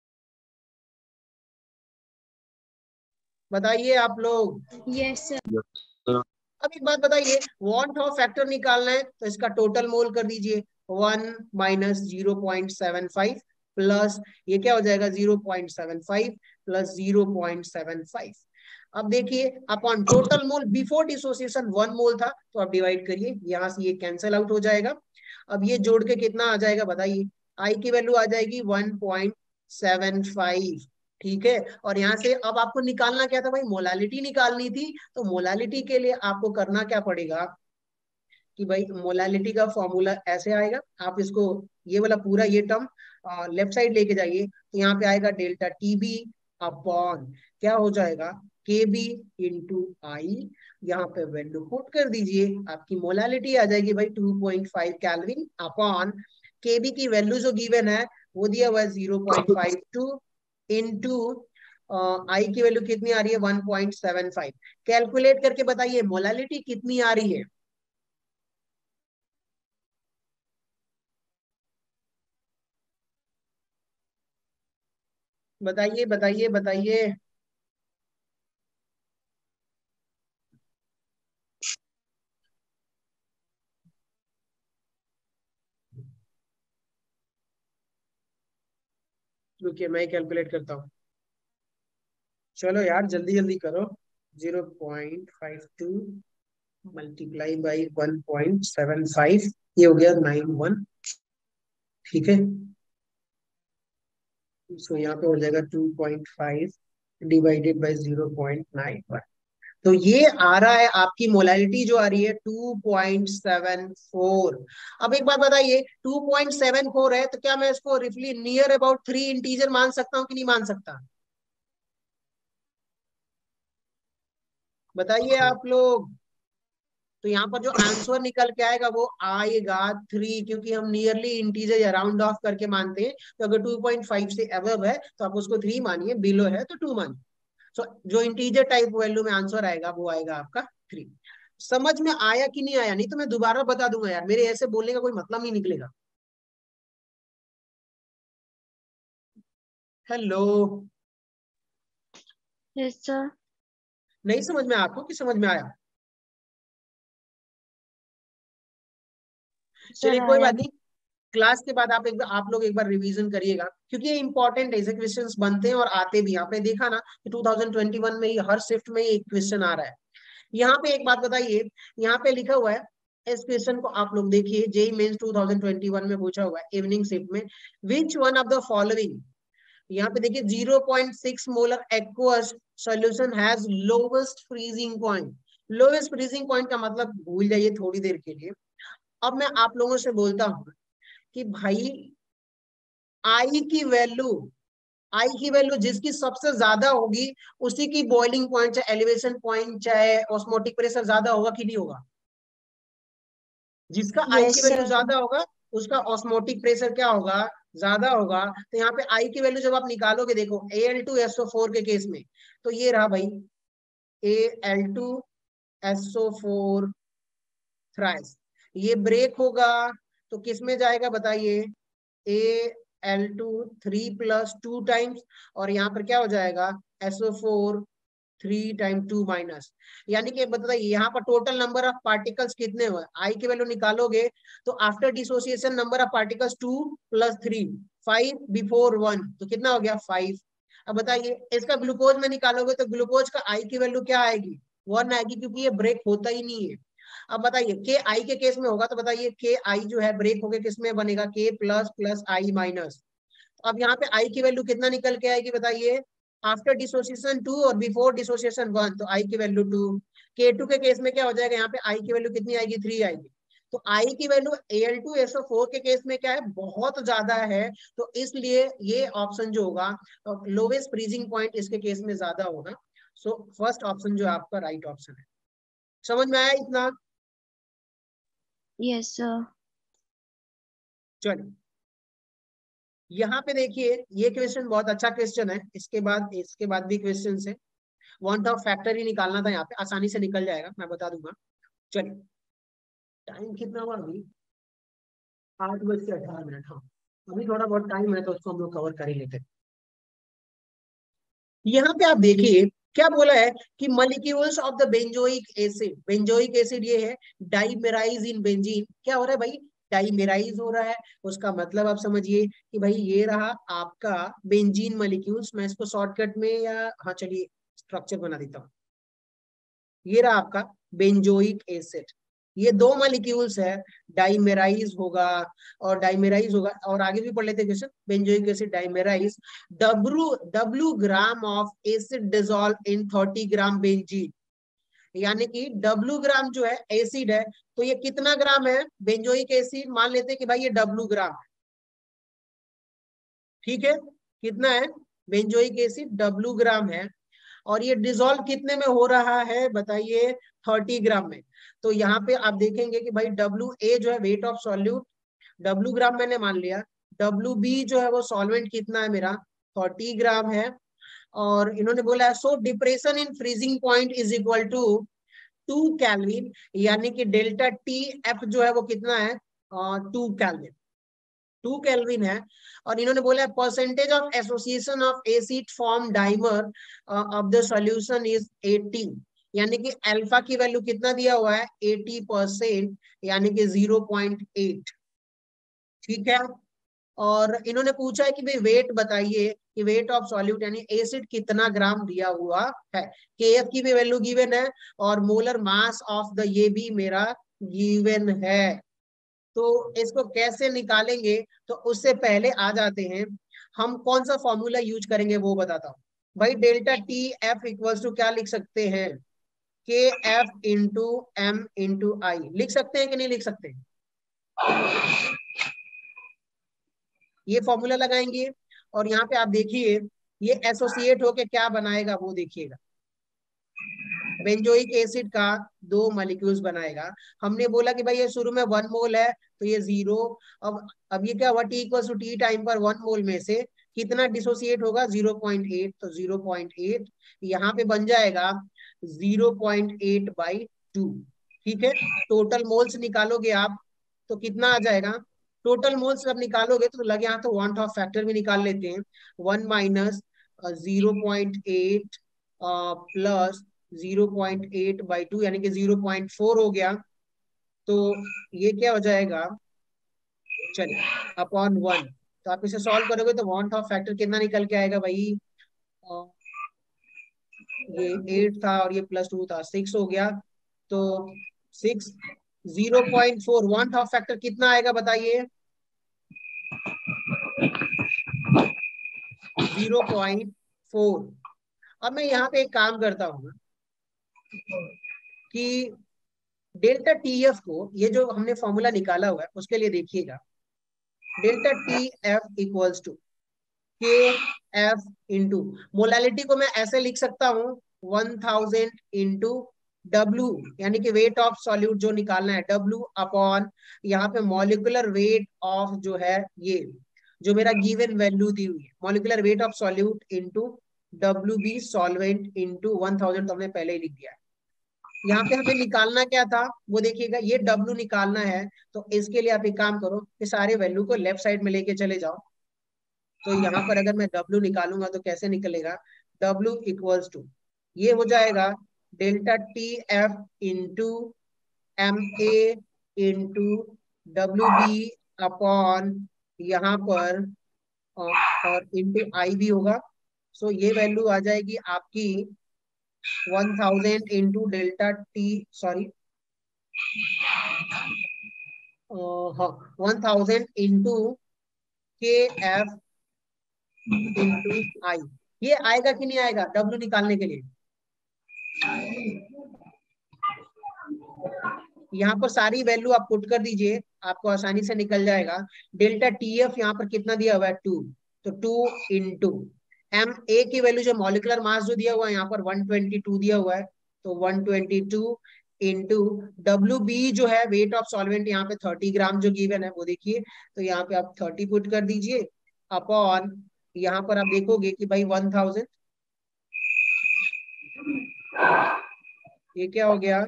बताइए आप लोग? Yes sir. अब एक बात बताइए, वॉन्ट ऑफ फैक्टर निकालना है तो इसका टोटल मोल कर दीजिए, one minus zero point seven five, plus ये क्या हो जाएगा zero point seven five plus zero point seven five. अब देखिए upon total mole before dissociation one mole था, तो आप डिवाइड करिए, यहां से ये कैंसिल आउट हो जाएगा। अब ये जोड़ के कितना आ जाएगा बताइए, आई की वैल्यू आ जाएगी वन पॉइंट सेवन फाइव, ठीक है। और यहाँ से अब आपको निकालना क्या था भाई, मोलालिटी निकालनी थी। तो मोलालिटी के लिए आपको करना क्या पड़ेगा कि भाई मोलालिटी का फॉर्मूला ऐसे आएगा, आप इसको ये वाला पूरा ये टर्म लेफ्ट साइड लेके जाइए, तो यहाँ पे आएगा डेल्टा टी बी अपॉन क्या हो जाएगा के बी इंटू आई, यहाँ पे वैल्यू पुट कर दीजिए, आपकी मोलालिटी आ जाएगी भाई two point five Kelvin upon K B की वैल्यू जो गिवन है वो दिया हुआ है zero point five two into I की वैल्यू कितनी आ रही है one point seven five. Calculate करके बताइए मोलालिटी कितनी आ रही है। बताइए बताइए बताइए। रुकिए मैं कैलकुलेट करता हूँ, चलो यार जल्दी जल्दी करो। Zero point five two multiply by one point seven five, ये हो गया नाइन वन, ठीक है। सो यहाँ पे हो जाएगा two point five divided by zero point nine one, तो ये आ रहा है आपकी मोलालिटी जो आ रही है टू पॉइंट सेवन फोर। अब एक बात बताइए टू पॉइंट सेवन फोर है तो क्या मैं इसको रिफली नियर अबाउट थ्री इंटीजर मान सकता हूँ कि नहीं मान सकता, बताइए आप लोग। तो यहाँ पर जो आंसर निकल के आएगा वो आएगा थ्री, क्योंकि हम नियरली इंटीजर या राउंड ऑफ करके मानते हैं। तो अगर टू पॉइंट फाइव से अबव है तो आप उसको थ्री मानिए, बिलो है तो टू मानिए। सो जो इंटीजर टाइप वैल्यू में आंसर आएगा वो आएगा आपका थ्री। समझ में आया कि नहीं आया, नहीं तो मैं दोबारा बता दूंगा यार, मेरे ऐसे बोलने का कोई मतलब नहीं निकलेगा। Hello, yes sir. नहीं समझ में आपको कि समझ में आया? चलिए कोई बात नहीं, क्लास के बाद आप एक बार आप लोग एक बार रिवीजन करिएगा, क्योंकि ये इंपॉर्टेंट ऐसे क्वेश्चंस बनते हैं और आते भी। आपने देखा ना कि टू थाउजेंड ट्वेंटी वन में ही हर शिफ्ट में एक क्वेश्चन आ रहा है। यहाँ पे एक बात बताइए, यहाँ पे लिखा हुआ है, इस क्वेश्चन को आप लोग देखिए, JEE Mains two thousand twenty one में पूछा हुआ है इवनिंग शिफ्ट में, which one of the following, यहाँ पे देखिए zero point six molar aqueous solution has lowest freezing point. Lowest freezing point का मतलब भूल जाइए थोड़ी देर के लिए। अब मैं आप लोगों से बोलता हूं कि भाई आई की वैल्यू, आई की वैल्यू जिसकी सबसे ज्यादा होगी उसी की बॉइलिंग पॉइंट चाहे एलिवेशन पॉइंट चाहे ऑस्मोटिक प्रेशर ज्यादा होगा कि नहीं होगा। जिसका आई की यस वैल्यू सर। ज्यादा होगा उसका ऑस्मोटिक प्रेशर क्या होगा, ज्यादा होगा। तो यहाँ पे आई की वैल्यू जब आप निकालोगे, देखो A L two S O four के केस में तो ये रहा भाई A L two S O four thrice, ये ब्रेक होगा तो किस में जाएगा बताइए, A L two three plus two times, और यहाँ पर क्या हो जाएगा S O four three time two minus, यानी कि बताइए यहाँ पर टोटल नंबर ऑफ पार्टिकल्स कितने हुए। आई की वैल्यू निकालोगे तो after dissociation number of particles two plus three, five before one, तो कितना हो गया फाइव। अब बताइए इसका ग्लूकोज में निकालोगे तो ग्लूकोज का आई की वैल्यू क्या आएगी, वन आएगी, क्योंकि ये ब्रेक होता ही नहीं है। अब बताइए के आई के केस में होगा तो बताइए के आई जो है ब्रेक होके किस में बनेगा, के प्लस प्लस आई माइनस। अब यहाँ पे आई की वैल्यू कितना निकल के आएगी बताइए, आफ्टर डिसोसिएशन टू और बिफोर डिसोसिएशन वन, तो आई की वैल्यू टू। के टू के केस में क्या हो जाएगा, यहाँ पे आई की वैल्यू कितनी आएगी, थ्री आएगी। तो आई की value A L two S O four के केस में क्या है, बहुत ज्यादा है, तो इसलिए ये ऑप्शन जो होगा लोवेस्ट फ्रीजिंग पॉइंट इसके केस में ज्यादा होगा। सो फर्स्ट ऑप्शन जो आपका राइट ऑप्शन है। समझ में आया इतना? Yes sir. चलिए यहाँ पे देखिए ये क्वेश्चन बहुत अच्छा क्वेश्चन है, इसके बाद इसके बाद भी क्वेश्चन है, वांट ऑफ फैक्टर ही निकालना था, यहाँ पे आसानी से निकल जाएगा, मैं बता दूंगा। चलिए टाइम कितना हुआ अभी, आठ बज के अठारह मिनट हाँ अभी थोड़ा बहुत टाइम है तो उसको हम लोग कवर कर ही लेते हैं। यहाँ पे आप देखिए क्या बोला है कि molecules of the benzoic acid, benzoic acid ये है डाइमेराइज इन बेंजीन, क्या हो रहा है भाई, डाइमेराइज हो रहा है, उसका मतलब आप समझिए कि भाई ये रहा आपका बेंजीन मॉलिक्यूल्स। मैं इसको शॉर्टकट में या हाँ चलिए स्ट्रक्चर बना देता हूँ। ये रहा आपका बेंजोइक एसिड, ये दो मॉलिक्यूल्स है, डाइमेराइज होगा और डाइमेराइज होगा और आगे भी पढ़ लेते हैं question. Benzoic acid dimerize, W W gram of acid dissolve in thirty gram benzene, यानी कि डब्ल्यू ग्राम जो है एसिड है, तो ये कितना ग्राम है बेंजोइक एसिड, मान लेते हैं कि भाई ये डब्ल्यू ग्राम है, ठीक है। कितना है बेंजोइक एसिड, डब्ल्यू ग्राम है, और ये डिसॉल्व कितने में हो रहा है बताइए, थर्टी ग्राम में। तो यहाँ पे आप देखेंगे कि भाई डब्ल्यू ए जो है weight of solute, W gram मैंने मान लिया, डब्ल्यू बी जो है वो सॉल्वेंट कितना है मेरा, थर्टी ग्राम है। और इन्होंने बोला है so depression in freezing point is equal to two Kelvin, यानी कि डेल्टा टी एफ जो है वो कितना है, टू कैल्विन, टू केल्विन है। और इन्होंने बोला percentage of association of acid form dimer of the solution is eighty, यानी कि अल्फा की वैल्यू कितना दिया हुआ है, एटी परसेंट, यानी कि जीरो पॉइंट एट, ठीक है। और इन्होंने पूछा है कि भाई वेट बताइए कि वेट ऑफ सॉल्यूट यानी एसिड कितना ग्राम दिया हुआ है, केएफ की भी वैल्यू गिवन है और मोलर मास ऑफ द ये भी मेरा गिवन है। तो इसको कैसे निकालेंगे, तो उससे पहले आ जाते हैं हम कौन सा फॉर्मूला यूज करेंगे वो बताता हूँ। भाई delta T F equals to क्या लिख सकते हैं, K F into M into I, लिख सकते हैं कि नहीं लिख सकते, ये फॉर्मूला लगाएंगे और यहाँ पे आप देखिए ये एसोसिएट होके क्या बनाएगा वो देखिएगा, बेंजोइक एसिड का दो मॉलिक्यूल्स बनाएगा। हमने बोला कि भाई ये शुरू में वन मोल है तो ये जीरो, अब अब ये क्या हुआ, T equal to T time पर वन मोल में से कितना डिसोसिएट होगा, जीरो पॉइंट एट, तो जीरो पॉइंट एट यहाँ पे बन जाएगा zero point eight by two, ठीक है। टोटल मोल्स निकालोगे आप तो कितना आ जाएगा, टोटल मोल्स जब निकालोगे तो लगे यहाँ तो वन ऑफ फैक्टर भी निकाल लेते हैं, one minus zero point eight plus zero point eight by two यानी कि जीरो पॉइंट फोर हो गया। तो ये क्या हो जाएगा, चलिए अपॉन वन, तो आप इसे सॉल्व करोगे तो वांट ऑफ फैक्टर कितना निकल के आएगा भाई, अ, ये एट था और ये प्लस टू था, सिक्स हो गया। तो six, zero point four, van't of factor कितना आएगा बताइए, जीरो पॉइंट फोर। अब मैं यहाँ पे एक काम करता हूँ कि डेल्टा टी एफ को, ये जो हमने फॉर्मूला निकाला हुआ है उसके लिए देखिएगा, delta T F equals to K F into, molality को मैं ऐसे लिख सकता हूँ वन थाउजेंड इंटू डब्ल्यू, यानी कि वेट ऑफ सॉल्यूट जो निकालना है, डब्ल्यू अपॉन यहाँ पे मॉलिकुलर वेट ऑफ जो है ये जो मेरा गिवन वैल्यू दी हुई है, molecular weight of solute into W B solvent into one thousand, तो हमने पहले ही लिख दिया है। यहाँ पे हमें निकालना क्या था वो देखिएगा, ये W निकालना है, तो इसके लिए आप एक काम करो कि सारे वैल्यू को लेफ्ट साइड में लेके चले जाओ। तो यहाँ पर अगर मैं W निकालूंगा तो कैसे निकलेगा, W इक्वल्स टू ये हो जाएगा delta T F into M A into W B upon यहाँ पर और इंटू आई भी होगा। सो ये वैल्यू आ जाएगी आपकी one thousand into delta T, sorry हाँ one thousand into K F into I, ये आएगा कि नहीं आएगा W निकालने के लिए, यहाँ पर सारी वैल्यू आप पुट कर दीजिए, आपको आसानी से निकल जाएगा। डेल्टा टी एफ यहाँ पर कितना दिया हुआ है, टू, तो टू इंटू एम ए की वैल्यू जो मॉलिकुलर मास जो दिया हुआ है यहाँ पर वन ट्वेंटी टू दिया हुआ है, तो one twenty two into W B जो है वेट ऑफ सॉल्वेंट यहाँ पे थर्टी ग्राम जो गिवन है वो देखिए, तो यहाँ पे आप थर्टी पुट कर दीजिए अपॉन यहाँ पर आप देखोगे कि भाई वन थाउजेंड, ये क्या हो गया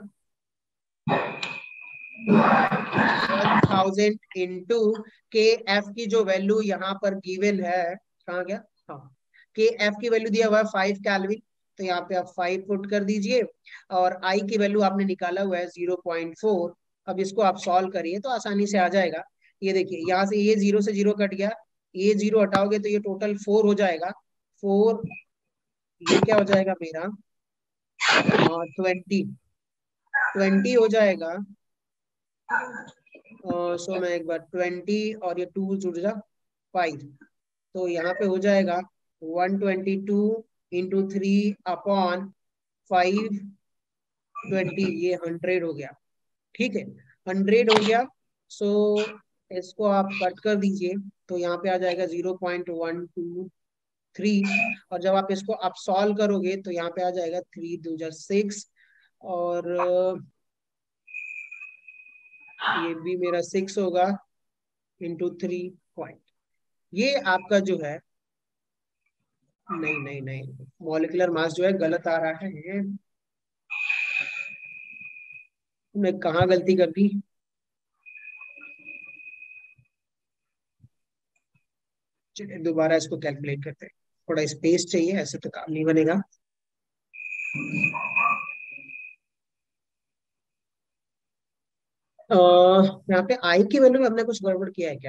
one thousand into K F की जो वैल्यू यहाँ पर गिवन है, कहाँ गया, हाँ के एफ की वैल्यू दिया हुआ है फाइव कैल्विन, तो यहाँ पे आप फाइव पुट कर दीजिए और आई की वैल्यू आपने निकाला हुआ है जीरो पॉइंट फोर। अब इसको आप सॉल्व करिए तो आसानी से आ जाएगा। ये देखिए यहाँ से ये जीरो से जीरो कट गया, ये जीरो हटाओगे तो ये टोटल फोर हो जाएगा। फोर ये क्या हो जाएगा मेरा ट्वेंटी ट्वेंटी हो जाएगा। सो मैं एक बार ट्वेंटी और ये टू जुड़ जा फाइव, तो यहाँ पे हो जाएगा one twenty two into three upon five twenty, ये हंड्रेड हो गया। ठीक है, हंड्रेड हो गया। सो इसको आप कट कर दीजिए तो यहाँ पे आ जाएगा zero point one two three, और जब आप इसको आप सॉल्व करोगे तो यहाँ पे आ जाएगा थ्री दो हजार सिक्स, और ये भी मेरा सिक्स होगा इंटू थ्री पॉइंट। ये आपका जो है नहीं नहीं नहीं मॉलिक्यूलर मास जो है गलत आ रहा है। मैं कहाँ गलती कर दी? चलिए दोबारा इसको कैलकुलेट करते हैं, थोड़ा स्पेस चाहिए, ऐसे तो काम नहीं बनेगा। यहाँ पे आई की वैल्यू में हमने कुछ गड़बड़ किया है क्या?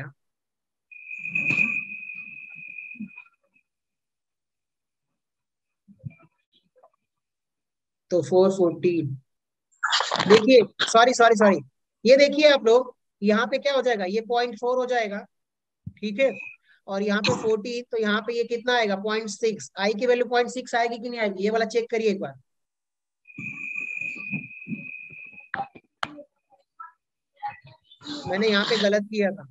तो फोर फोर्टीन, देखिए सॉरी सॉरी सॉरी ये देखिए आप लोग, यहाँ पे क्या हो जाएगा, ये पॉइंट फोर हो जाएगा। ठीक है, और यहाँ पे फोर्टीन, तो यहाँ पे ये कितना आएगा पॉइंट सिक्स। आई की वैल्यू पॉइंट सिक्स आएगी कि नहीं आएगी, ये वाला चेक करिए एक बार। मैंने यहाँ पे गलत किया था।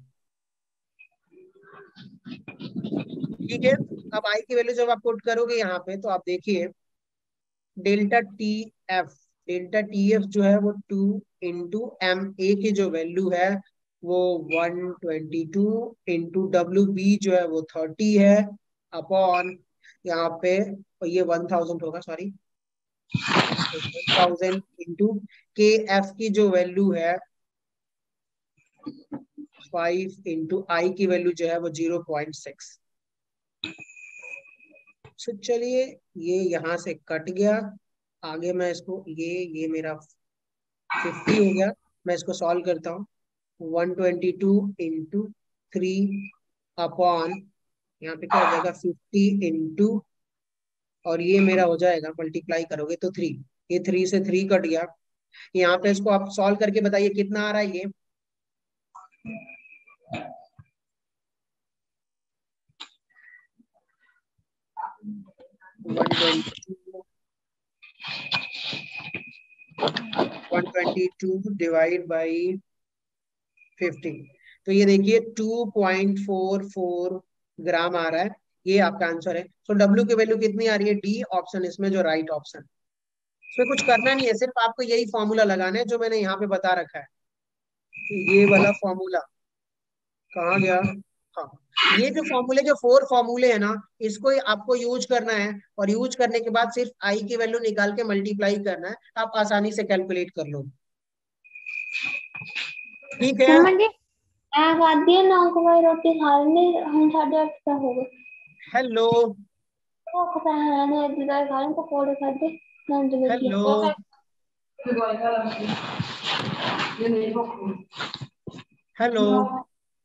ठीक है, अब आई की वैल्यू जब आप पुट करोगे यहाँ पे तो आप देखिए delta T F, delta T F जो है वो टू इंटू एम ए की जो वैल्यू है वो one twenty two into W B जो है वो थर्टी है अपॉन यहाँ पे, और ये वन थाउजेंड होगा sorry, one thousand into K F की जो वैल्यू है फाइव इंटू आई की वैल्यू जो है वो जीरो पॉइंट सिक्स। सो चलिए ये यहाँ से कट गया, आगे मैं इसको ये ये मेरा फिफ्टी हो गया। मैं इसको सॉल्व करता हूँ, one twenty two into three upon यहाँ पे क्या हो जाएगा फिफ्टी इंटू, और ये मेरा हो जाएगा मल्टीप्लाई करोगे तो थ्री, ये थ्री से थ्री कट गया। यहाँ पे इसको आप सॉल्व करके बताइए कितना आ रहा है ये। One twenty two divide by fifty, तो ये देखिए two point four four gram आ रहा है, ये आपका आंसर है। सो so, W की वैल्यू कितनी आ रही है, डी ऑप्शन इसमें जो राइट ऑप्शन। इसमें कुछ करना नहीं है, सिर्फ आपको यही फॉर्मूला लगाना है जो मैंने यहाँ पे बता रखा है, ये वाला फॉर्मूला कहाँ गया। हाँ, ये जो फॉर्मूले जो फोर फॉर्मूले है ना, इसको आपको यूज करना है, और यूज करने के बाद सिर्फ आई की वैल्यू निकाल के मल्टीप्लाई करना है, आप आसानी से कैलकुलेट कर लो। ठीक है, रोटी खाने हम साढ़े आठ का हो गए। हेलो हेलो हेलो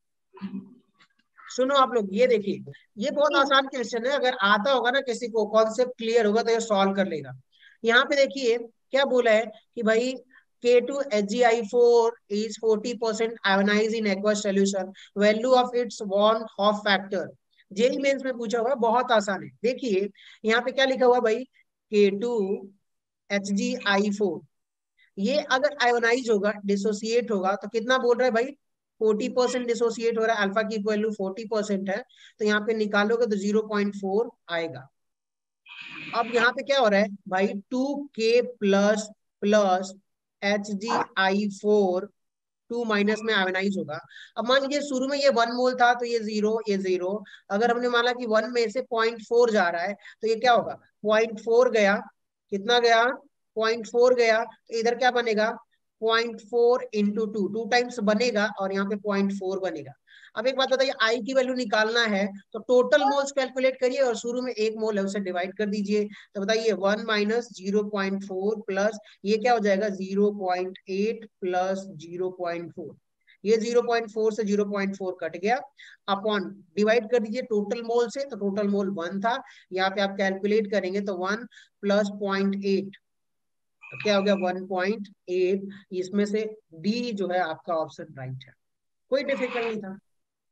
सुनो आप लोग, ये देखिए ये बहुत आसान क्वेश्चन है, अगर आता होगा ना किसी को, कॉन्सेप्ट क्लियर होगा तो ये सॉल्व कर लेगा। यहाँ पे देखिए क्या बोला है कि भाई K two H G I four is forty percent ionized in aqueous solution, value of its Van Hoff factor। JEE Mains में पूछा हुआ है, बहुत आसान है। देखिए यहाँ पे क्या लिखा हुआ भाई, K two H G I four, ये अगर आयोनाइज होगा, डिसोसिएट होगा, तो कितना बोल रहा है भाई, फोर्टी परसेंट डिसोसिएट हो रहा है, अल्फा की वैल्यू फोर्टी परसेंट है, तो यहाँ पे निकालोगे तो जीरो पॉइंट फोर आएगा। अब यहाँ पे क्या हो रहा है भाई, two K plus plus H G I four two minus में आयोनाइज होगा। अब मान लीजिए शुरू में ये वन मोल था तो ये जीरो ये जीरो, अगर हमने माना कि वन में से पॉइंट फोर जा रहा है तो ये क्या होगा, पॉइंट फोर गया, कितना गया, पॉइंट फोर गया, तो इधर क्या बनेगा, point four into two, two times बनेगा और यहाँ पे पॉइंट फोर बनेगा। अब एक बात बताइए, आई की वैल्यू निकालना है तो टोटल मोल्स कैलकुलेट करिए, और शुरू में एक मोल है उसे डिवाइड कर दीजिए, तो बताइए one minus zero point four plus ये क्या हो जाएगा zero point eight plus zero point four, ये ज़ीरो पॉइंट फोर से ज़ीरो पॉइंट फोर कट गया, अपॉन डिवाइड कर दीजिए टोटल मोल से, तो टोटल मोल वन था, यहाँ पे आप कैलकुलेट करेंगे तो वन प्लस पॉइंट एट, क्या हो गया वन पॉइंट एट। इसमें से डी जो है आपका ऑप्शन राइट है, कोई डिफिकल्ट नहीं था।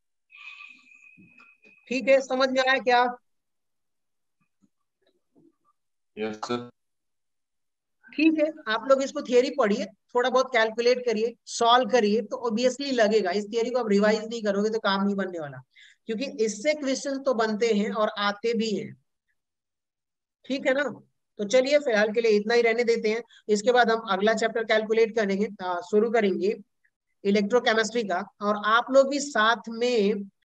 ठीक है, समझ में आया क्या? Yes sir. ठीक है, आप लोग इसको थियरी पढ़िए, थोड़ा बहुत कैलकुलेट करिए, सॉल्व करिए, तो ऑब्वियसली लगेगा। इस थियरी को आप रिवाइज नहीं करोगे तो काम नहीं बनने वाला, क्योंकि इससे क्वेश्चन तो बनते हैं और आते भी हैं। ठीक है ना? तो चलिए फिलहाल के लिए इतना ही रहने देते हैं, इसके बाद हम अगला चैप्टर कैलकुलेट करेंगे, शुरू करेंगे इलेक्ट्रोकेमिस्ट्री का, और आप लोग भी साथ में